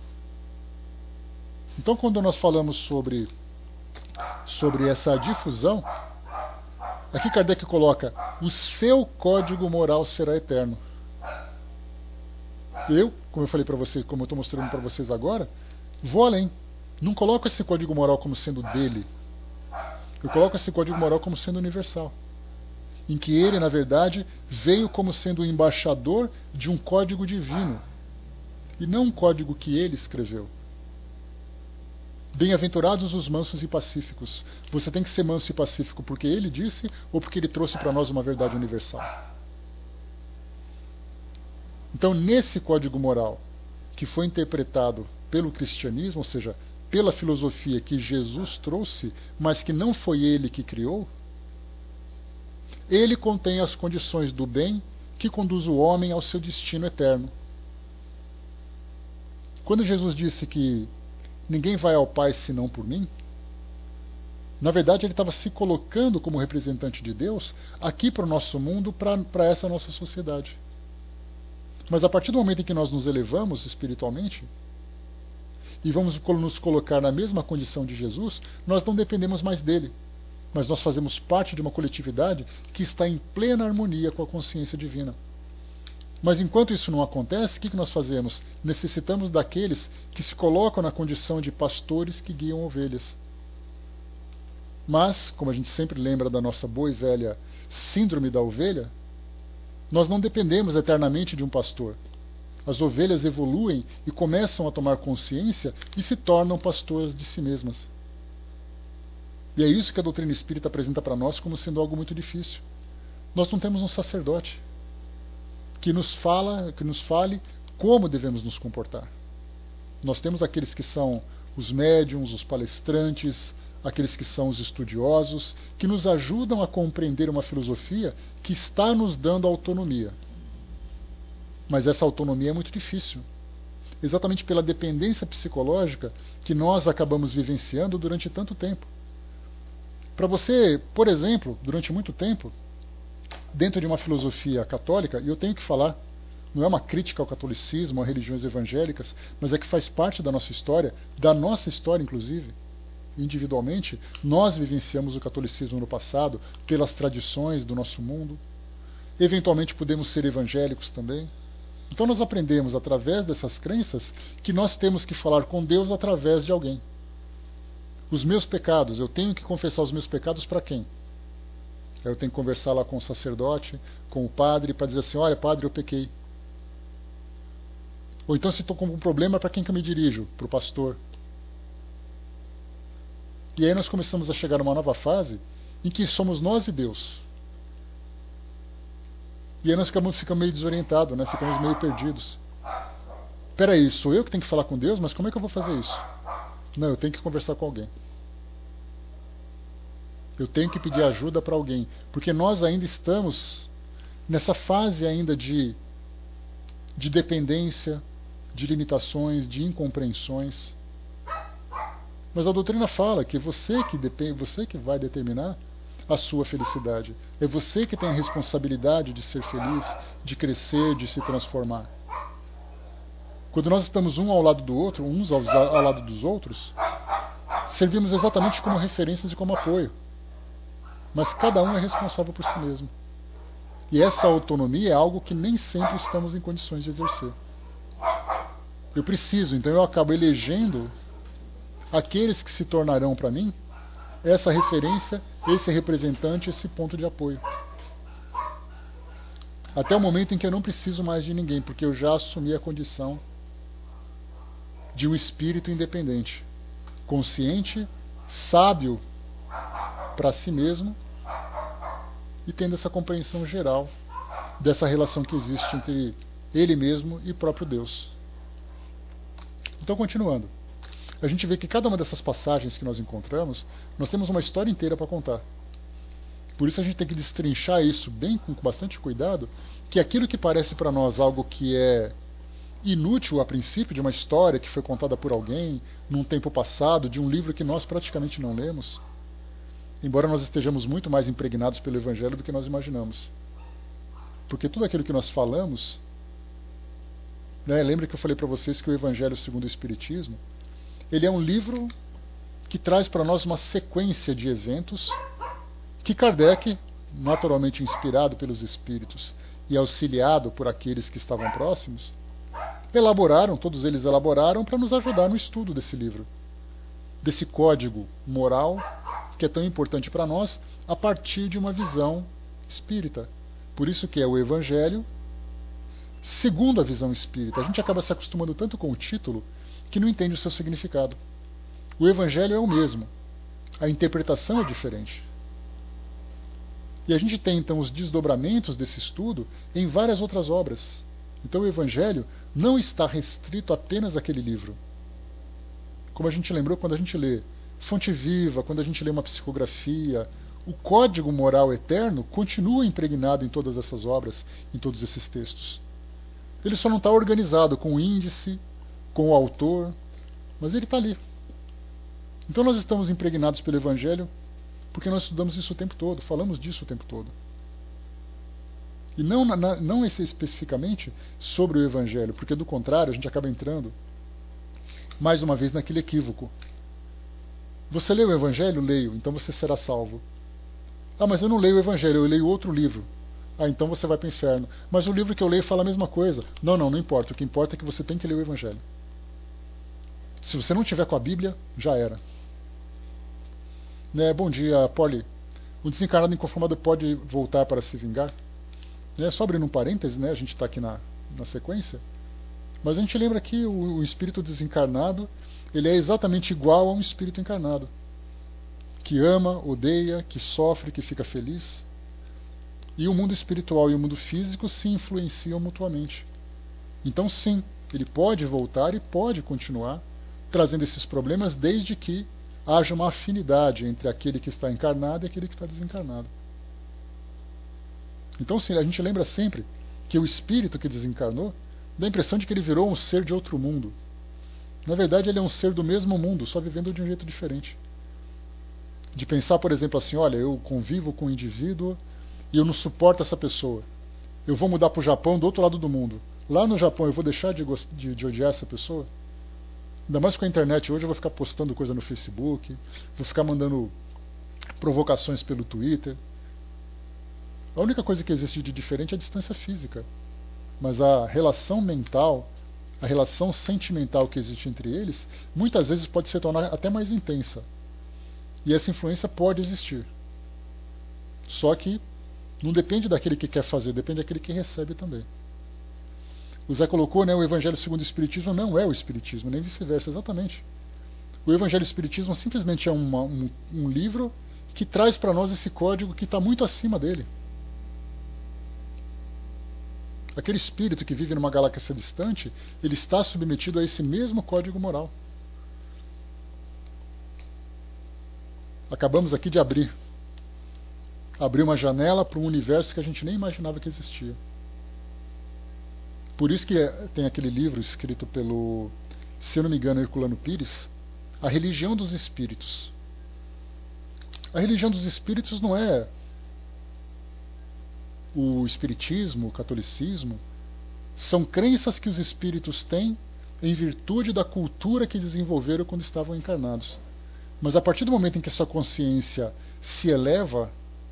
Então, quando nós falamos sobre essa difusão, aqui Kardec coloca: o seu código moral será eterno. Eu, como eu falei para vocês, como eu estou mostrando para vocês agora, vou além. Não coloco esse código moral como sendo dele. Eu coloco esse código moral como sendo universal. Em que ele, na verdade, veio como sendo o embaixador de um código divino. E não um código que ele escreveu. Bem-aventurados os mansos e pacíficos. Você tem que ser manso e pacífico porque ele disse ou porque ele trouxe para nós uma verdade universal. Então, nesse código moral que foi interpretado pelo cristianismo, ou seja, pela filosofia que Jesus trouxe, mas que não foi ele que criou, ele contém as condições do bem que conduz o homem ao seu destino eterno. Quando Jesus disse que ninguém vai ao Pai senão por mim, na verdade ele estava se colocando como representante de Deus aqui para o nosso mundo, para essa nossa sociedade. Mas a partir do momento em que nós nos elevamos espiritualmente e vamos nos colocar na mesma condição de Jesus, nós não dependemos mais dele, mas nós fazemos parte de uma coletividade que está em plena harmonia com a consciência divina. Mas enquanto isso não acontece, o que nós fazemos? Necessitamos daqueles que se colocam na condição de pastores que guiam ovelhas. Mas, como a gente sempre lembra da nossa boa e velha síndrome da ovelha, nós não dependemos eternamente de um pastor. As ovelhas evoluem e começam a tomar consciência e se tornam pastores de si mesmas. E é isso que a doutrina espírita apresenta para nós como sendo algo muito difícil. Nós não temos um sacerdote que nos fale como devemos nos comportar. Nós temos aqueles que são os médiums, os palestrantes, aqueles que são os estudiosos, que nos ajudam a compreender uma filosofia que está nos dando autonomia. Mas essa autonomia é muito difícil, exatamente pela dependência psicológica que nós acabamos vivenciando durante tanto tempo. Para você, por exemplo, durante muito tempo, dentro de uma filosofia católica, e eu tenho que falar, não é uma crítica ao catolicismo, a religiões evangélicas, mas é que faz parte da nossa história inclusive, individualmente, nós vivenciamos o catolicismo no passado, pelas tradições do nosso mundo, eventualmente podemos ser evangélicos também. Então nós aprendemos, através dessas crenças, que nós temos que falar com Deus através de alguém. Os meus pecados, eu tenho que confessar os meus pecados para quem? Eu tenho que conversar lá com o sacerdote, com o padre, para dizer assim: olha, padre, eu pequei. Ou então, se estou com um problema, para quem que eu me dirijo? Para o pastor. E aí nós começamos a chegar numa nova fase em que somos nós e Deus. E aí nós ficamos meio desorientados, né? Ficamos meio perdidos. Espera aí, sou eu que tenho que falar com Deus? Mas como é que eu vou fazer isso? Não, eu tenho que conversar com alguém. Eu tenho que pedir ajuda para alguém, porque nós ainda estamos nessa fase ainda de dependência, de limitações, de incompreensões. Mas a doutrina fala que você que vai determinar a sua felicidade. É você que tem a responsabilidade de ser feliz, de crescer, de se transformar. Quando nós estamos um ao lado do outro, uns ao lado dos outros, servimos exatamente como referências e como apoio. Mas cada um é responsável por si mesmo. E essa autonomia é algo que nem sempre estamos em condições de exercer. Eu preciso, então eu acabo elegendo aqueles que se tornarão para mim essa referência, esse representante, esse ponto de apoio. Até o momento em que eu não preciso mais de ninguém, porque eu já assumi a condição de um espírito independente, consciente, sábio para si mesmo e tendo essa compreensão geral dessa relação que existe entre ele mesmo e próprio Deus. Então, continuando, a gente vê que cada uma dessas passagens que nós encontramos, nós temos uma história inteira para contar. Por isso a gente tem que destrinchar isso bem, com bastante cuidado, que aquilo que parece para nós algo que é inútil a princípio, de uma história que foi contada por alguém, num tempo passado, de um livro que nós praticamente não lemos, embora nós estejamos muito mais impregnados pelo Evangelho do que nós imaginamos. Porque tudo aquilo que nós falamos, né, lembra que eu falei para vocês que o Evangelho segundo o Espiritismo, ele é um livro que traz para nós uma sequência de eventos que Kardec, naturalmente inspirado pelos Espíritos e auxiliado por aqueles que estavam próximos, todos eles elaboraram para nos ajudar no estudo desse livro, desse código moral que é tão importante para nós a partir de uma visão espírita. Por isso que é o Evangelho segundo a visão espírita. A gente acaba se acostumando tanto com o título que não entende o seu significado. O Evangelho é o mesmo, a interpretação é diferente. E a gente tem então os desdobramentos desse estudo em várias outras obras. Então o Evangelho não está restrito apenas àquele livro. Como a gente lembrou quando a gente lê Fonte Viva, quando a gente lê uma psicografia, o código moral eterno continua impregnado em todas essas obras, em todos esses textos. Ele só não está organizado com o índice, com o autor, mas ele está ali. Então nós estamos impregnados pelo Evangelho porque nós estudamos isso o tempo todo, falamos disso o tempo todo. E não especificamente sobre o Evangelho, porque do contrário a gente acaba entrando mais uma vez naquele equívoco. Você lê o Evangelho? Leio, então você será salvo. Ah, mas eu não leio o Evangelho, eu leio outro livro. Ah, então você vai para o inferno. Mas o livro que eu leio fala a mesma coisa. Não importa. O que importa é que você tem que ler o Evangelho. Se você não tiver com a Bíblia, já era. Né? Bom dia, Polly. O desencarnado inconformado pode voltar para se vingar? Só abrindo um parêntese, né? A gente está aqui na sequência. Mas a gente lembra que o espírito desencarnado ele é exatamente igual a um espírito encarnado. Que ama, odeia, que sofre, que fica feliz. E o mundo espiritual e o mundo físico se influenciam mutuamente. Então sim, ele pode voltar e pode continuar trazendo esses problemas desde que haja uma afinidade entre aquele que está encarnado e aquele que está desencarnado. Então sim, a gente lembra sempre que o espírito que desencarnou dá a impressão de que ele virou um ser de outro mundo. Na verdade ele é um ser do mesmo mundo, só vivendo de um jeito diferente. De pensar, por exemplo, assim, olha, eu convivo com um indivíduo e eu não suporto essa pessoa. Eu vou mudar para o Japão do outro lado do mundo. Lá no Japão eu vou deixar de odiar essa pessoa? Ainda mais com a internet hoje, eu vou ficar postando coisa no Facebook, vou ficar mandando provocações pelo Twitter. A única coisa que existe de diferente é a distância física. Mas a relação mental, a relação sentimental que existe entre eles, muitas vezes pode se tornar até mais intensa. E essa influência pode existir. Só que não depende daquele que quer fazer, depende daquele que recebe também. O Zé colocou, né, o Evangelho segundo o Espiritismo não é o Espiritismo, nem vice-versa, exatamente. O Evangelho e o Espiritismo simplesmente é um livro que traz para nós esse código que está muito acima dele. Aquele espírito que vive numa galáxia distante, ele está submetido a esse mesmo código moral. Acabamos aqui de abrir uma janela para um universo que a gente nem imaginava que existia. Por isso que tem aquele livro escrito pelo, se eu não me engano, Herculano Pires, A Religião dos Espíritos. A religião dos espíritos não é o espiritismo, o catolicismo. São crenças que os espíritos têm em virtude da cultura que desenvolveram quando estavam encarnados. Mas a partir do momento em que a sua consciência se eleva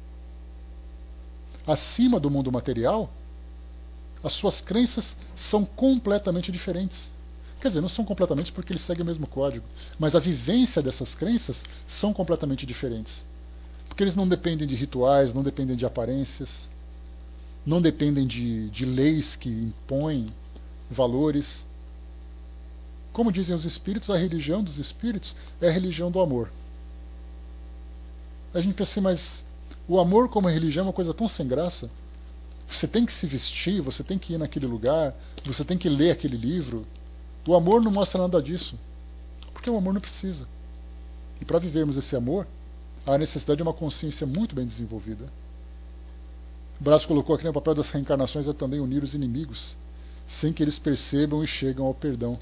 acima do mundo material, as suas crenças são completamente diferentes. Quer dizer, não são completamente porque eles seguem o mesmo código, mas a vivência dessas crenças são completamente diferentes. Porque eles não dependem de rituais, não dependem de aparências, não dependem de leis que impõem valores. Como dizem os espíritos, a religião dos espíritos é a religião do amor. A gente pensa assim, mas o amor como religião é uma coisa tão sem graça. Você tem que se vestir, você tem que ir naquele lugar, você tem que ler aquele livro. O amor não mostra nada disso, porque o amor não precisa. E para vivermos esse amor, há necessidade de uma consciência muito bem desenvolvida. O Brás colocou aqui, no papel das reencarnações é também unir os inimigos, sem que eles percebam e chegam ao perdão.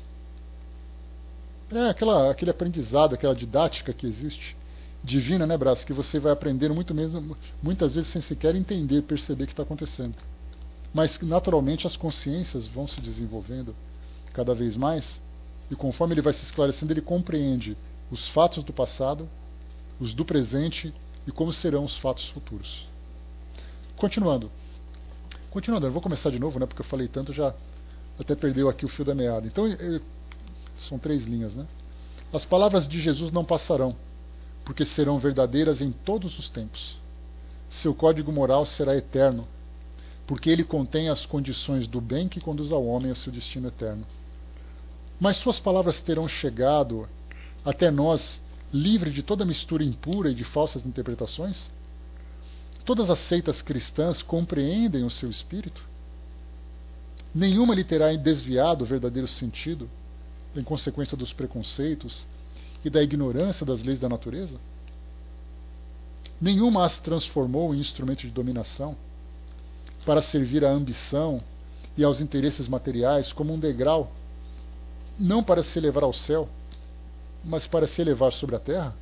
É aquele aprendizado, aquela didática que existe, divina, né, Brás, que você vai aprendendo muitas vezes sem sequer entender, perceber o que está acontecendo. Mas, naturalmente, as consciências vão se desenvolvendo cada vez mais, e conforme ele vai se esclarecendo, ele compreende os fatos do passado, os do presente e como serão os fatos futuros. Continuando, eu vou começar de novo, né, porque eu falei tanto, já até perdeu aqui o fio da meada. Então, são 3 linhas, né? As palavras de Jesus não passarão, porque serão verdadeiras em todos os tempos. Seu código moral será eterno, porque ele contém as condições do bem que conduz ao homem a seu destino eterno. Mas suas palavras terão chegado até nós livre de toda mistura impura e de falsas interpretações? Todas as seitas cristãs compreendem o seu espírito? Nenhuma lhe terá desviado o verdadeiro sentido, em consequência dos preconceitos e da ignorância das leis da natureza? Nenhuma as transformou em instrumento de dominação, para servir à ambição e aos interesses materiais como um degrau, não para se elevar ao céu, mas para se elevar sobre a terra?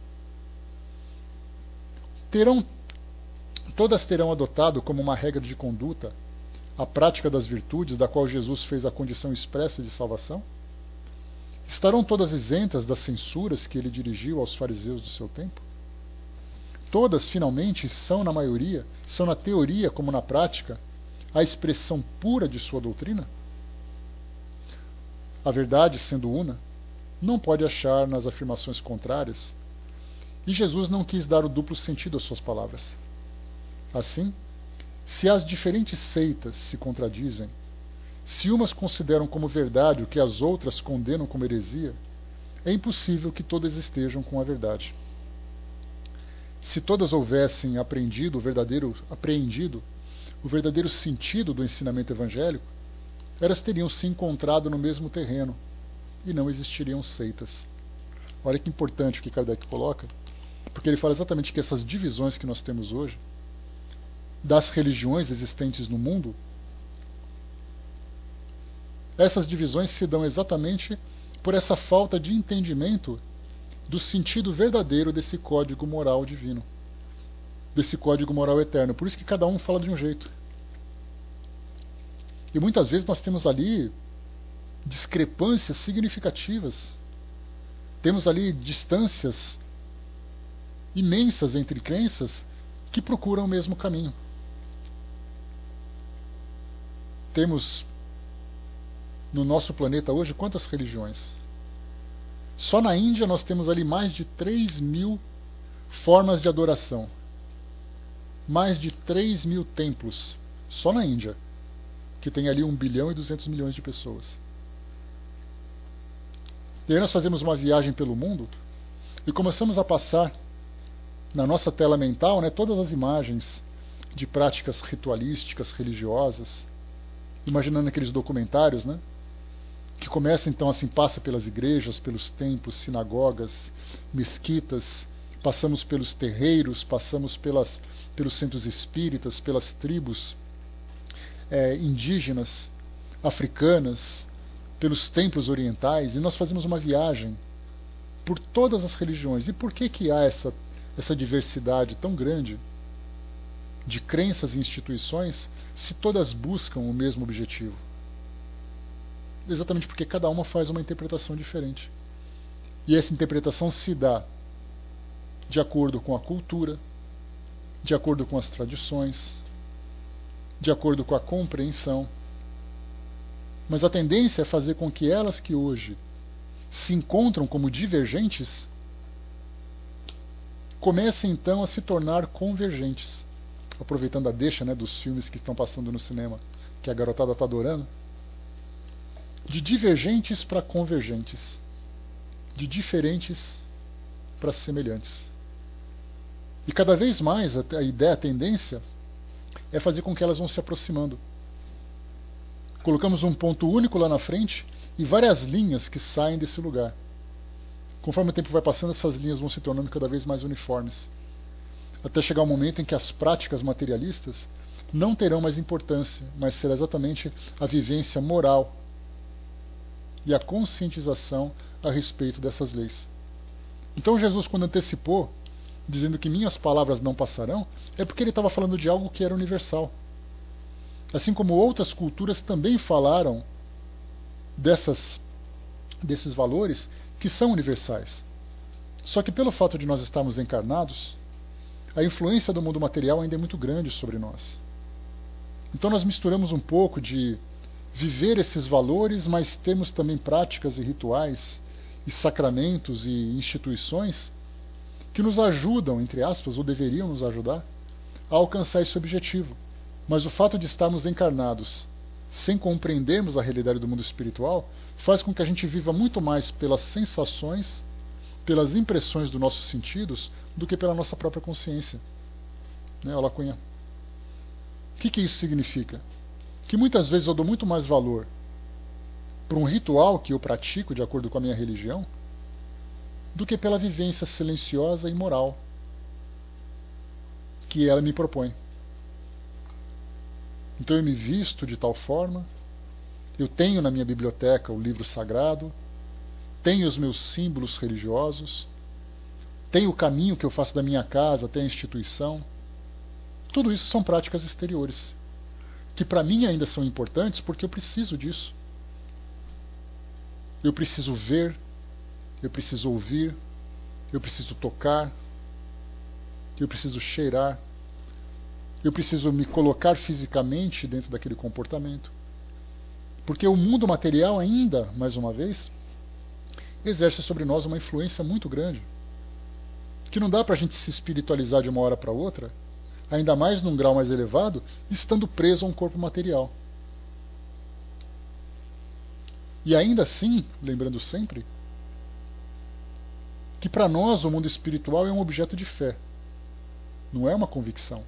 Todas terão adotado como uma regra de conduta a prática das virtudes, da qual Jesus fez a condição expressa de salvação? Estarão todas isentas das censuras que ele dirigiu aos fariseus do seu tempo? Todas, finalmente, são na teoria como na prática, a expressão pura de sua doutrina? A verdade, sendo una, não pode achar nas afirmações contrárias, e Jesus não quis dar o duplo sentido às suas palavras. Assim, se as diferentes seitas se contradizem, se umas consideram como verdade o que as outras condenam como heresia, é impossível que todas estejam com a verdade. Se todas houvessem apreendido o verdadeiro sentido do ensinamento evangélico, elas teriam se encontrado no mesmo terreno e não existiriam seitas. Olha que importante o que Kardec coloca, porque ele fala exatamente que essas divisões que nós temos hoje, das religiões existentes no mundo, essas divisões se dão exatamente por essa falta de entendimento do sentido verdadeiro desse código moral divino, desse código moral eterno. Por isso que cada um fala de um jeito. E muitas vezes nós temos ali discrepâncias significativas. Temos ali distâncias imensas entre crenças que procuram o mesmo caminho. Temos no nosso planeta hoje quantas religiões? Só na Índia nós temos ali mais de 3.000 formas de adoração. Mais de 3.000 templos. Só na Índia, que tem ali 1 bilhão e 200 milhões de pessoas. E aí nós fazemos uma viagem pelo mundo e começamos a passar na nossa tela mental, né, todas as imagens de práticas ritualísticas, religiosas, imaginando aqueles documentários, né, que começa então assim, passa pelas igrejas, pelos templos, sinagogas, mesquitas, passamos pelos terreiros, passamos pelos centros espíritas, pelas tribos indígenas, africanas, pelos templos orientais, e nós fazemos uma viagem por todas as religiões. E por que há essa diversidade tão grande de crenças e instituições se todas buscam o mesmo objetivo? Exatamente porque cada uma faz uma interpretação diferente. E essa interpretação se dá de acordo com a cultura, de acordo com as tradições, de acordo com a compreensão. Mas a tendência é fazer com que elas que hoje se encontram como divergentes comecem então a se tornar convergentes. Aproveitando a deixa, né, dos filmes que estão passando no cinema, que a garotada está adorando. De divergentes para convergentes. De diferentes para semelhantes. E cada vez mais a ideia, a tendência, é fazer com que elas vão se aproximando. Colocamos um ponto único lá na frente e várias linhas que saem desse lugar. Conforme o tempo vai passando, essas linhas vão se tornando cada vez mais uniformes. Até chegar um momento em que as práticas materialistas não terão mais importância, mas será exatamente a vivência moral e a conscientização a respeito dessas leis. Então Jesus, quando antecipou, dizendo que minhas palavras não passarão, é porque ele estava falando de algo que era universal. Assim como outras culturas também falaram desses valores que são universais. Só que pelo fato de nós estarmos encarnados, a influência do mundo material ainda é muito grande sobre nós. Então nós misturamos um pouco de viver esses valores, mas temos também práticas e rituais, e sacramentos e instituições que nos ajudam, entre aspas, ou deveriam nos ajudar, a alcançar esse objetivo. Mas o fato de estarmos encarnados sem compreendermos a realidade do mundo espiritual faz com que a gente viva muito mais pelas sensações, pelas impressões dos nossos sentidos, do que pela nossa própria consciência. Né, Lacunha? O que isso significa? Que muitas vezes eu dou muito mais valor para um ritual que eu pratico de acordo com a minha religião do que pela vivência silenciosa e moral que ela me propõe. Então eu me visto de tal forma, eu tenho na minha biblioteca o livro sagrado, tenho os meus símbolos religiosos, tenho o caminho que eu faço da minha casa até a instituição. Tudo isso são práticas exteriores, que para mim ainda são importantes porque eu preciso disso. Eu preciso ver, eu preciso ouvir, eu preciso tocar, eu preciso cheirar, eu preciso me colocar fisicamente dentro daquele comportamento. Porque o mundo material ainda, mais uma vez, exerce sobre nós uma influência muito grande. Que não dá para a gente se espiritualizar de uma hora para outra, ainda mais num grau mais elevado, estando preso a um corpo material. E ainda assim, lembrando sempre, que para nós o mundo espiritual é um objeto de fé, não é uma convicção.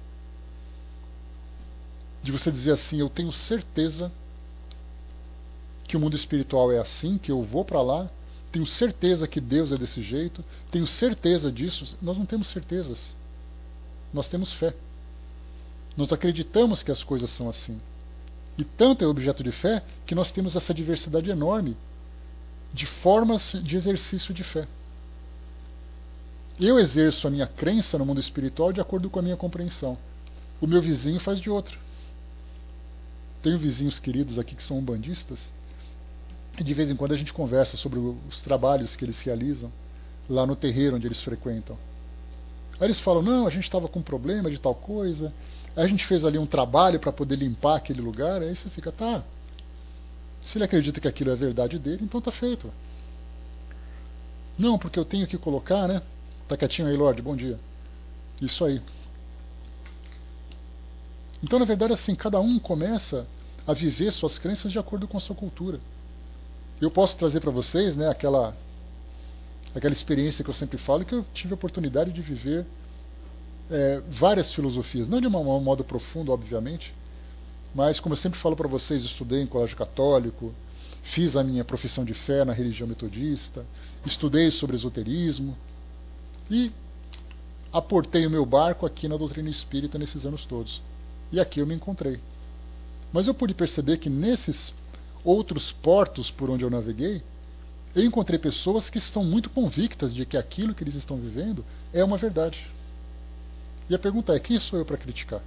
De você dizer assim, eu tenho certeza que o mundo espiritual é assim, que eu vou para lá, tenho certeza que Deus é desse jeito, tenho certeza disso. Nós não temos certezas, nós temos fé. Nós acreditamos que as coisas são assim. E tanto é objeto de fé que nós temos essa diversidade enorme de formas de exercício de fé. Eu exerço a minha crença no mundo espiritual de acordo com a minha compreensão. O meu vizinho faz de outra. Tenho vizinhos queridos aqui que são umbandistas, e de vez em quando a gente conversa sobre os trabalhos que eles realizam lá no terreiro onde eles frequentam. Aí eles falam, não, a gente estava com problema de tal coisa, aí a gente fez ali um trabalho para poder limpar aquele lugar, aí você fica, tá, se ele acredita que aquilo é a verdade dele, então tá feito. Não, porque eu tenho que colocar, né? Tá quietinho aí, Lorde, bom dia. Isso aí. Então, na verdade, assim, cada um começa a viver suas crenças de acordo com a sua cultura. Eu posso trazer para vocês, né, aquela experiência que eu sempre falo, que eu tive a oportunidade de viver várias filosofias, não de um modo profundo, obviamente, mas como eu sempre falo para vocês, estudei em colégio católico, fiz a minha profissão de fé na religião metodista, estudei sobre esoterismo e aportei o meu barco aqui na doutrina espírita nesses anos todos. E aqui eu me encontrei. Mas eu pude perceber que nesses outros portos por onde eu naveguei, eu encontrei pessoas que estão muito convictas de que aquilo que eles estão vivendo é uma verdade. E a pergunta é, quem sou eu para criticar?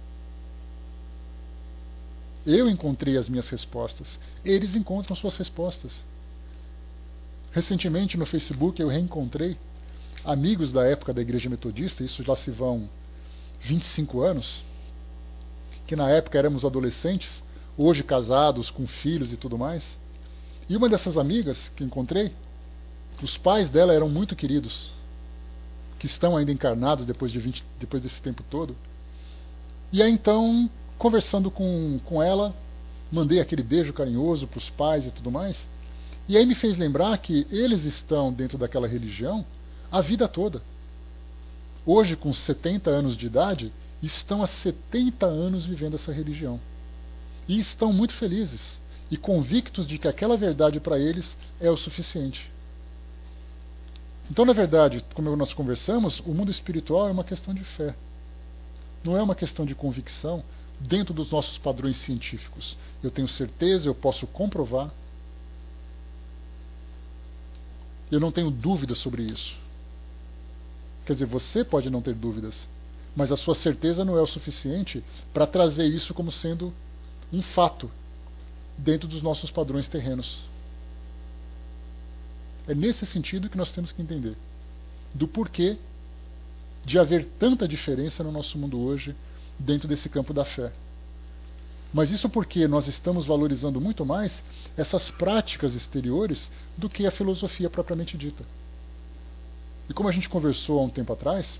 Eu encontrei as minhas respostas. Eles encontram suas respostas. Recentemente no Facebook eu reencontrei amigos da época da Igreja Metodista, isso já se vão 25 anos, que na época éramos adolescentes, hoje casados, com filhos e tudo mais. E uma dessas amigas que encontrei, os pais dela eram muito queridos, que estão ainda encarnados depois desse tempo todo. E aí então, conversando com ela, mandei aquele beijo carinhoso para os pais e tudo mais. E aí me fez lembrar que eles estão dentro daquela religião a vida toda. Hoje, com 70 anos de idade, estão há 70 anos vivendo essa religião. E estão muito felizes e convictos de que aquela verdade para eles é o suficiente. Então, na verdade, como nós conversamos, o mundo espiritual é uma questão de fé. Não é uma questão de convicção dentro dos nossos padrões científicos. Eu tenho certeza, eu posso comprovar. Eu não tenho dúvida sobre isso. Quer dizer, você pode não ter dúvidas, mas a sua certeza não é o suficiente para trazer isso como sendo um fato dentro dos nossos padrões terrenos. É nesse sentido que nós temos que entender do porquê de haver tanta diferença no nosso mundo hoje dentro desse campo da fé. Mas isso porque nós estamos valorizando muito mais essas práticas exteriores do que a filosofia propriamente dita. E como a gente conversou há um tempo atrás,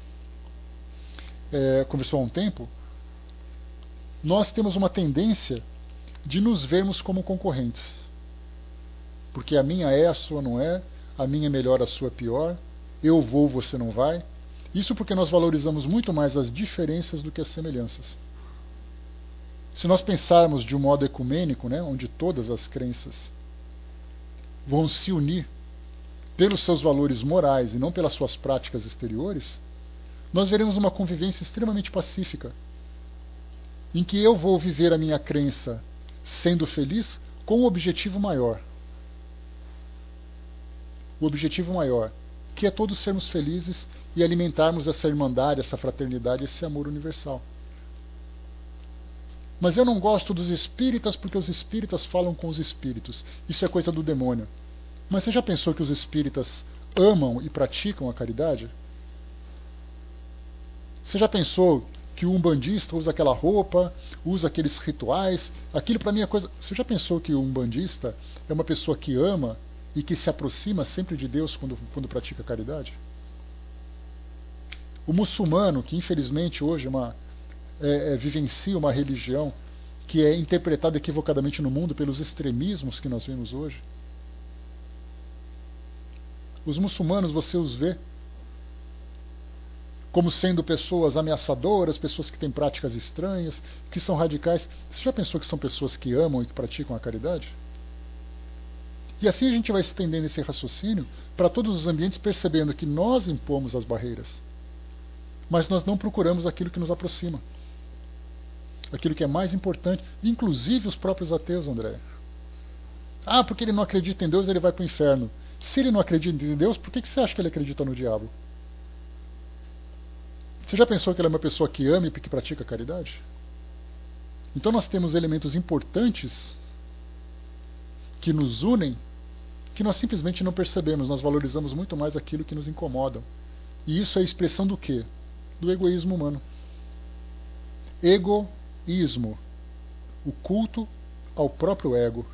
nós temos uma tendência de nos vermos como concorrentes. Porque a minha é, a sua não é, a minha é melhor, a sua é pior, eu vou, você não vai. Isso porque nós valorizamos muito mais as diferenças do que as semelhanças. Se nós pensarmos de um modo ecumênico, né, onde todas as crenças vão se unir pelos seus valores morais e não pelas suas práticas exteriores, nós veremos uma convivência extremamente pacífica, em que eu vou viver a minha crença sendo feliz com um objetivo maior. O objetivo maior, que é todos sermos felizes e alimentarmos essa irmandade, essa fraternidade, esse amor universal. Mas eu não gosto dos espíritas porque os espíritas falam com os espíritos. Isso é coisa do demônio. Mas você já pensou que os espíritas amam e praticam a caridade? Você já pensou que o umbandista usa aquela roupa, usa aqueles rituais? Aquilo para mim é coisa... Você já pensou que o umbandista é uma pessoa que ama e que se aproxima sempre de Deus quando pratica a caridade? O muçulmano, que infelizmente hoje vivencia uma religião que é interpretada equivocadamente no mundo pelos extremismos que nós vemos hoje. Os muçulmanos, você os vê como sendo pessoas ameaçadoras, pessoas que têm práticas estranhas, que são radicais. Você já pensou que são pessoas que amam e que praticam a caridade? E assim a gente vai estendendo esse raciocínio para todos os ambientes, percebendo que nós impomos as barreiras, mas nós não procuramos aquilo que nos aproxima, aquilo que é mais importante, inclusive os próprios ateus, André. Ah, porque ele não acredita em Deus, ele vai para o inferno. Se ele não acredita em Deus, por que você acha que ele acredita no diabo? Você já pensou que ele é uma pessoa que ama e que pratica caridade? Então nós temos elementos importantes que nos unem, que nós simplesmente não percebemos. Nós valorizamos muito mais aquilo que nos incomoda. E isso é a expressão do quê? Do egoísmo humano. Egoísmo. O culto ao próprio ego.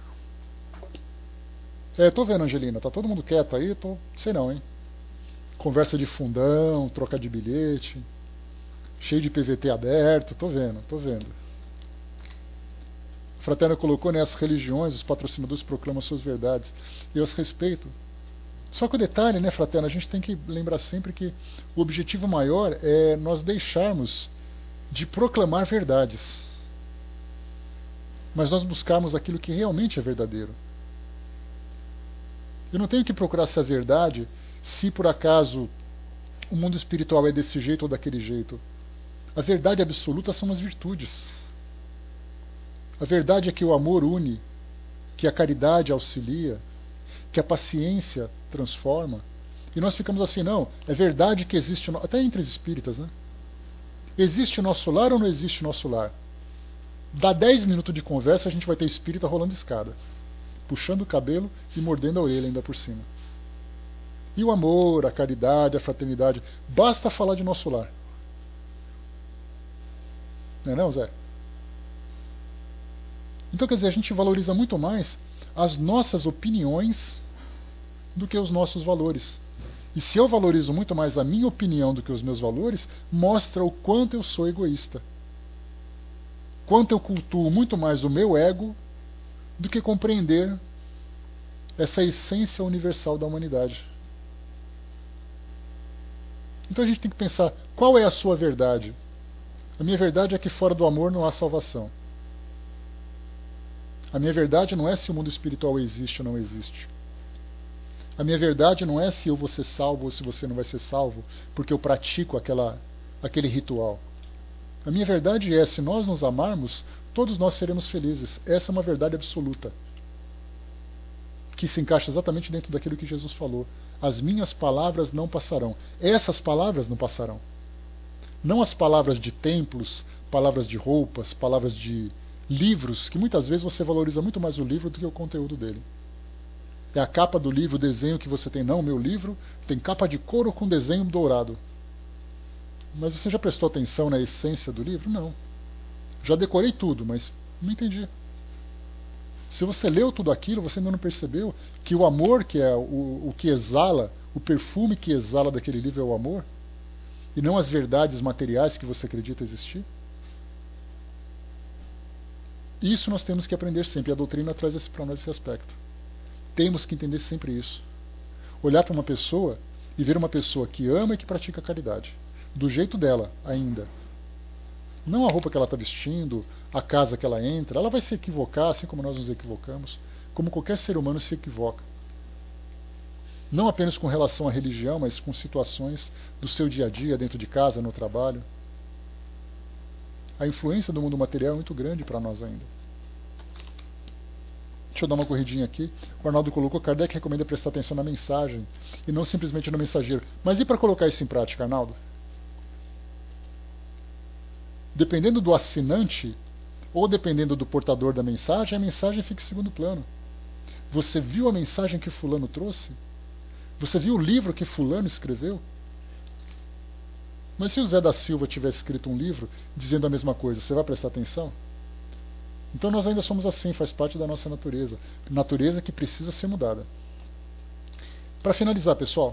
Tô vendo, Angelina, tá todo mundo quieto aí, sei não, hein? Conversa de fundão, troca de bilhete, cheio de PVT aberto, tô vendo. A Fraterna colocou, né, as religiões, os patrocinadores proclamam suas verdades, e eu as respeito. Só que o detalhe, né, Fraterna, a gente tem que lembrar sempre que o objetivo maior é nós deixarmos de proclamar verdades, mas nós buscarmos aquilo que realmente é verdadeiro. Eu não tenho que procurar essa verdade se por acaso o mundo espiritual é desse jeito ou daquele jeito. A verdade absoluta são as virtudes. A verdade é que o amor une, que a caridade auxilia, que a paciência transforma. E nós ficamos assim, não, é verdade que existe, até entre os espíritas, né? Existe o nosso lar ou não existe o nosso lar? Dá 10 minutos de conversa, a gente vai ter espírita rolando escada, puxando o cabelo e mordendo a orelha ainda por cima. E o amor, a caridade, a fraternidade, basta falar de nosso lar. Não é não, Zé? Então, quer dizer, a gente valoriza muito mais as nossas opiniões do que os nossos valores. E se eu valorizo muito mais a minha opinião do que os meus valores, mostra o quanto eu sou egoísta. Quanto eu cultuo muito mais o meu ego do que compreender essa essência universal da humanidade. Então a gente tem que pensar, qual é a sua verdade? A minha verdade é que fora do amor não há salvação. A minha verdade não é se o mundo espiritual existe ou não existe. A minha verdade não é se eu vou ser salvo ou se você não vai ser salvo, porque eu pratico aquele ritual. A minha verdade é, se nós nos amarmos, todos nós seremos felizes. Essa é uma verdade absoluta, que se encaixa exatamente dentro daquilo que Jesus falou. As minhas palavras não passarão. Essas palavras não passarão. Não as palavras de templos, palavras de roupas, palavras de livros, que muitas vezes você valoriza muito mais o livro do que o conteúdo dele. É a capa do livro, o desenho que você tem. Não, meu livro tem capa de couro com desenho dourado. Mas você já prestou atenção na essência do livro? Não. Já decorei tudo, mas não entendi. Se você leu tudo aquilo, você ainda não percebeu que o amor, que é o que exala, o perfume que exala daquele livro é o amor, e não as verdades materiais que você acredita existir? Isso nós temos que aprender sempre, e a doutrina traz para nós esse aspecto. Temos que entender sempre isso. Olhar para uma pessoa e ver uma pessoa que ama e que pratica caridade, do jeito dela ainda. Não a roupa que ela está vestindo, a casa que ela entra. Ela vai se equivocar, assim como nós nos equivocamos, como qualquer ser humano se equivoca. Não apenas com relação à religião, mas com situações do seu dia a dia, dentro de casa, no trabalho. A influência do mundo material é muito grande para nós ainda. Deixa eu dar uma corridinha aqui. O Arnaldo colocou, Kardec recomenda prestar atenção na mensagem e não simplesmente no mensageiro. Mas e para colocar isso em prática, Arnaldo? Dependendo do assinante, ou dependendo do portador da mensagem, a mensagem fica em segundo plano. Você viu a mensagem que fulano trouxe? Você viu o livro que fulano escreveu? Mas se o Zé da Silva tivesse escrito um livro dizendo a mesma coisa, você vai prestar atenção? Então nós ainda somos assim, faz parte da nossa natureza. Natureza que precisa ser mudada. Para finalizar, pessoal,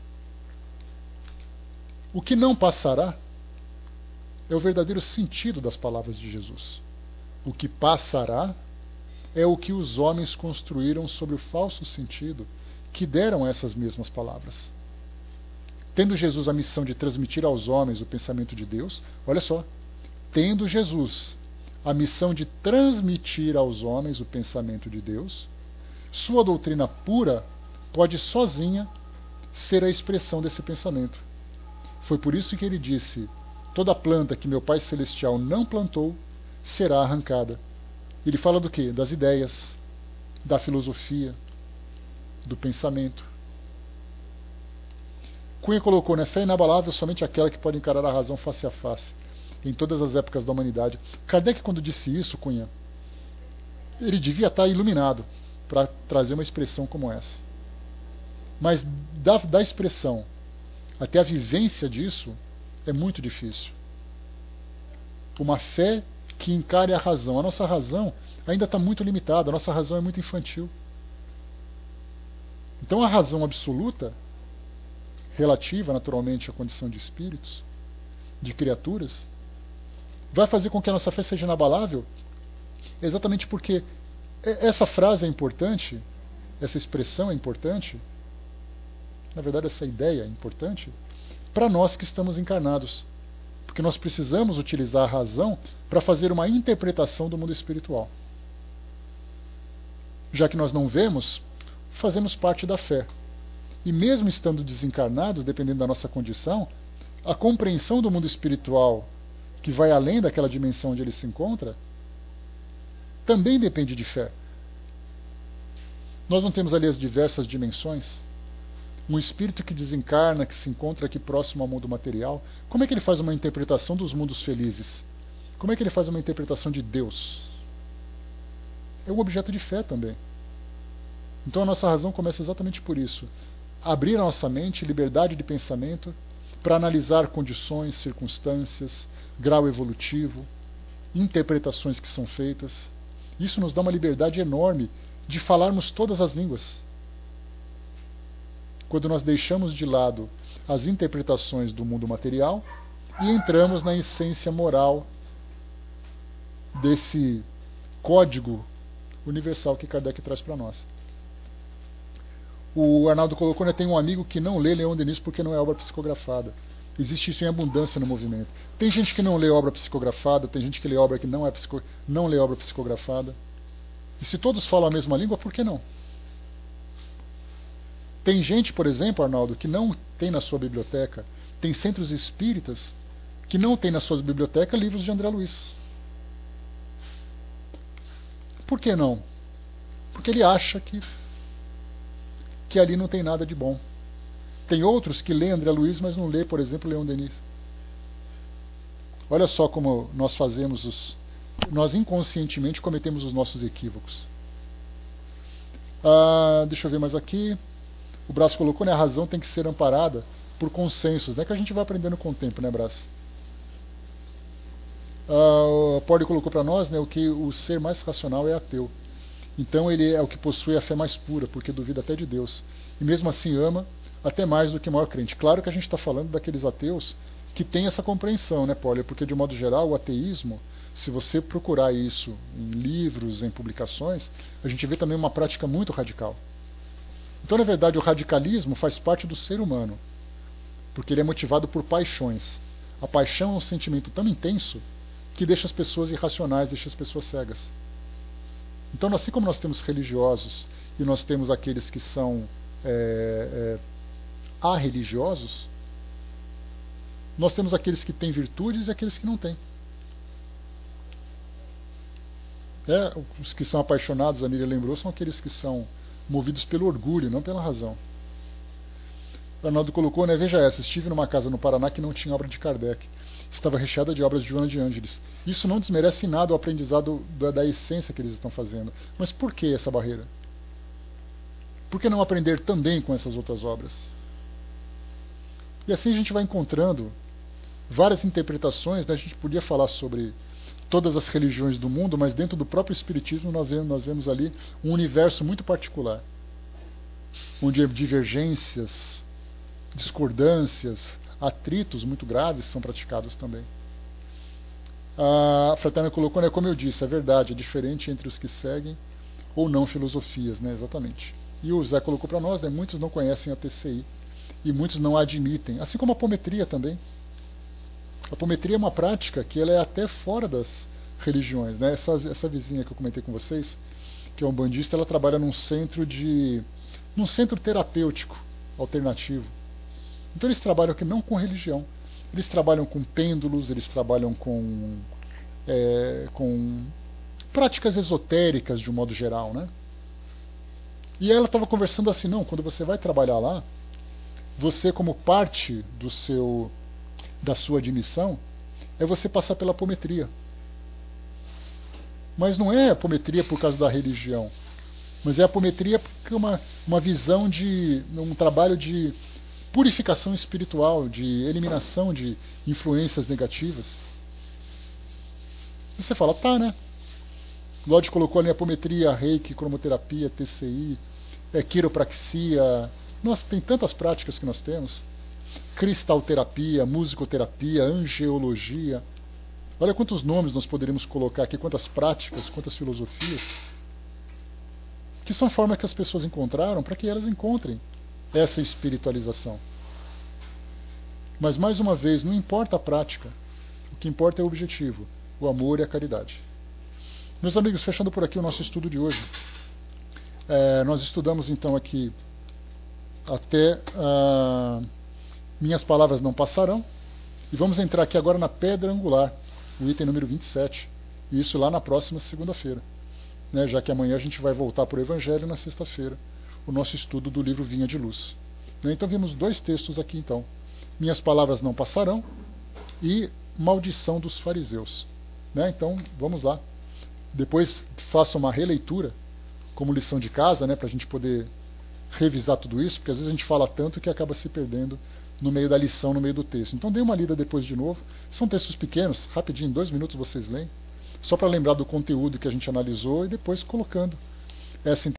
o que não passará é o verdadeiro sentido das palavras de Jesus. O que passará é o que os homens construíram sobre o falso sentido que deram a essas mesmas palavras. Tendo Jesus a missão de transmitir aos homens o pensamento de Deus, olha só, tendo Jesus a missão de transmitir aos homens o pensamento de Deus, sua doutrina pura pode sozinha ser a expressão desse pensamento. Foi por isso que ele disse, toda planta que meu Pai Celestial não plantou será arrancada. Ele fala do quê? Das ideias, da filosofia, do pensamento. Cunha colocou, né? Fé inabalável somente aquela que pode encarar a razão face a face, em todas as épocas da humanidade. Kardec, quando disse isso, Cunha, ele devia estar iluminado para trazer uma expressão como essa. Mas da expressão até a vivência disso é muito difícil. Uma fé que encare a razão. A nossa razão ainda está muito limitada, a nossa razão é muito infantil. Então a razão absoluta, relativa naturalmente à condição de espíritos, de criaturas, vai fazer com que a nossa fé seja inabalável, exatamente porque essa frase é importante, essa expressão é importante, na verdade essa ideia é importante, para nós que estamos encarnados. Porque nós precisamos utilizar a razão para fazer uma interpretação do mundo espiritual. Já que nós não vemos, fazemos parte da fé. E mesmo estando desencarnados, dependendo da nossa condição, a compreensão do mundo espiritual, que vai além daquela dimensão onde ele se encontra, também depende de fé. Nós não temos ali as diversas dimensões. Um espírito que desencarna, que se encontra aqui próximo ao mundo material, como é que ele faz uma interpretação dos mundos felizes? Como é que ele faz uma interpretação de Deus? É um objeto de fé também. Então a nossa razão começa exatamente por isso. Abrir a nossa mente, liberdade de pensamento, para analisar condições, circunstâncias, grau evolutivo, interpretações que são feitas. Isso nos dá uma liberdade enorme de falarmos todas as línguas. Quando nós deixamos de lado as interpretações do mundo material e entramos na essência moral desse código universal que Kardec traz para nós. O Arnaldo colocou, né, tem um amigo que não lê Leon Denis porque não é obra psicografada. Existe isso em abundância no movimento. Tem gente que não lê obra psicografada, tem gente que lê obra que não lê obra psicografada. E se todos falam a mesma língua, por que não? Tem gente, por exemplo, Arnaldo, que não tem na sua biblioteca, tem centros espíritas que não tem na sua biblioteca livros de André Luiz. Por que não? Porque ele acha que ali não tem nada de bom. Tem outros que lêem André Luiz, mas não lê, por exemplo, Leon Denis. Olha só como nós fazemos nós inconscientemente cometemos os nossos equívocos. Deixa eu ver mais aqui. O Brás colocou, né, a razão tem que ser amparada por consensos, né, que a gente vai aprendendo com o tempo, né, Brás? O Poli colocou para nós, né, que o ser mais racional é ateu. Então ele é o que possui a fé mais pura, porque duvida até de Deus. E mesmo assim ama até mais do que o maior crente. Claro que a gente está falando daqueles ateus que têm essa compreensão, né, Poli? Porque de modo geral o ateísmo, se você procurar isso em livros, em publicações, a gente vê também uma prática muito radical. Então, na verdade, o radicalismo faz parte do ser humano, porque ele é motivado por paixões. A paixão é um sentimento tão intenso que deixa as pessoas irracionais, deixa as pessoas cegas. Então, assim como nós temos religiosos e nós temos aqueles que são arreligiosos, nós temos aqueles que têm virtudes e aqueles que não têm. Os que são apaixonados, a Miriam lembrou, são aqueles que são movidos pelo orgulho, não pela razão. O Arnaldo colocou, né, veja essa, estive numa casa no Paraná que não tinha obra de Kardec. Estava recheada de obras de Joana de Ângeles. Isso não desmerece em nada o aprendizado da essência que eles estão fazendo. Mas por que essa barreira? Por que não aprender também com essas outras obras? E assim a gente vai encontrando várias interpretações, né? A gente podia falar sobre todas as religiões do mundo, mas dentro do próprio Espiritismo nós vemos ali um universo muito particular, onde divergências, discordâncias, atritos muito graves são praticados também. A Fraterna colocou, né, como eu disse, é verdade, é diferente entre os que seguem ou não filosofias, né, exatamente. E o Zé colocou para nós, né, muitos não conhecem a TCI e muitos não a admitem, assim como a apometria também. A apometria é uma prática que ela é até fora das religiões, né? Essa vizinha que eu comentei com vocês, que é um bandista, ela trabalha num centro terapêutico alternativo. Então eles trabalham aqui não com religião, eles trabalham com pêndulos, eles trabalham com práticas esotéricas de um modo geral, né? E ela estava conversando assim, não, quando você vai trabalhar lá, você como parte da sua admissão, é você passar pela apometria. Mas não é apometria por causa da religião, mas é apometria porque é uma visão de um trabalho de purificação espiritual, de eliminação de influências negativas. E você fala, tá, né? Lodge colocou ali apometria, reiki, cromoterapia, TCI, quiropraxia. Nossa, tem tantas práticas que nós temos. Cristalterapia, musicoterapia, angeologia. Olha quantos nomes nós poderíamos colocar aqui, quantas práticas, quantas filosofias, que são formas que as pessoas encontraram para que elas encontrem essa espiritualização. Mas, mais uma vez, não importa a prática, o que importa é o objetivo, o amor e a caridade. Meus amigos, fechando por aqui o nosso estudo de hoje, nós estudamos então aqui até Minhas Palavras Não Passarão, e vamos entrar aqui agora na Pedra Angular, o item número 27, e isso lá na próxima segunda-feira, né, já que amanhã a gente vai voltar para o Evangelho, na sexta-feira, o nosso estudo do livro Vinha de Luz. Né? Então vimos dois textos aqui então. Minhas palavras não passarão e maldição dos fariseus. Né? Então vamos lá. Depois faça uma releitura como lição de casa, né, para a gente poder revisar tudo isso, porque às vezes a gente fala tanto que acaba se perdendo no meio da lição, no meio do texto. Então dê uma lida depois de novo. São textos pequenos, rapidinho, em 2 minutos vocês leem, só para lembrar do conteúdo que a gente analisou e depois colocando essa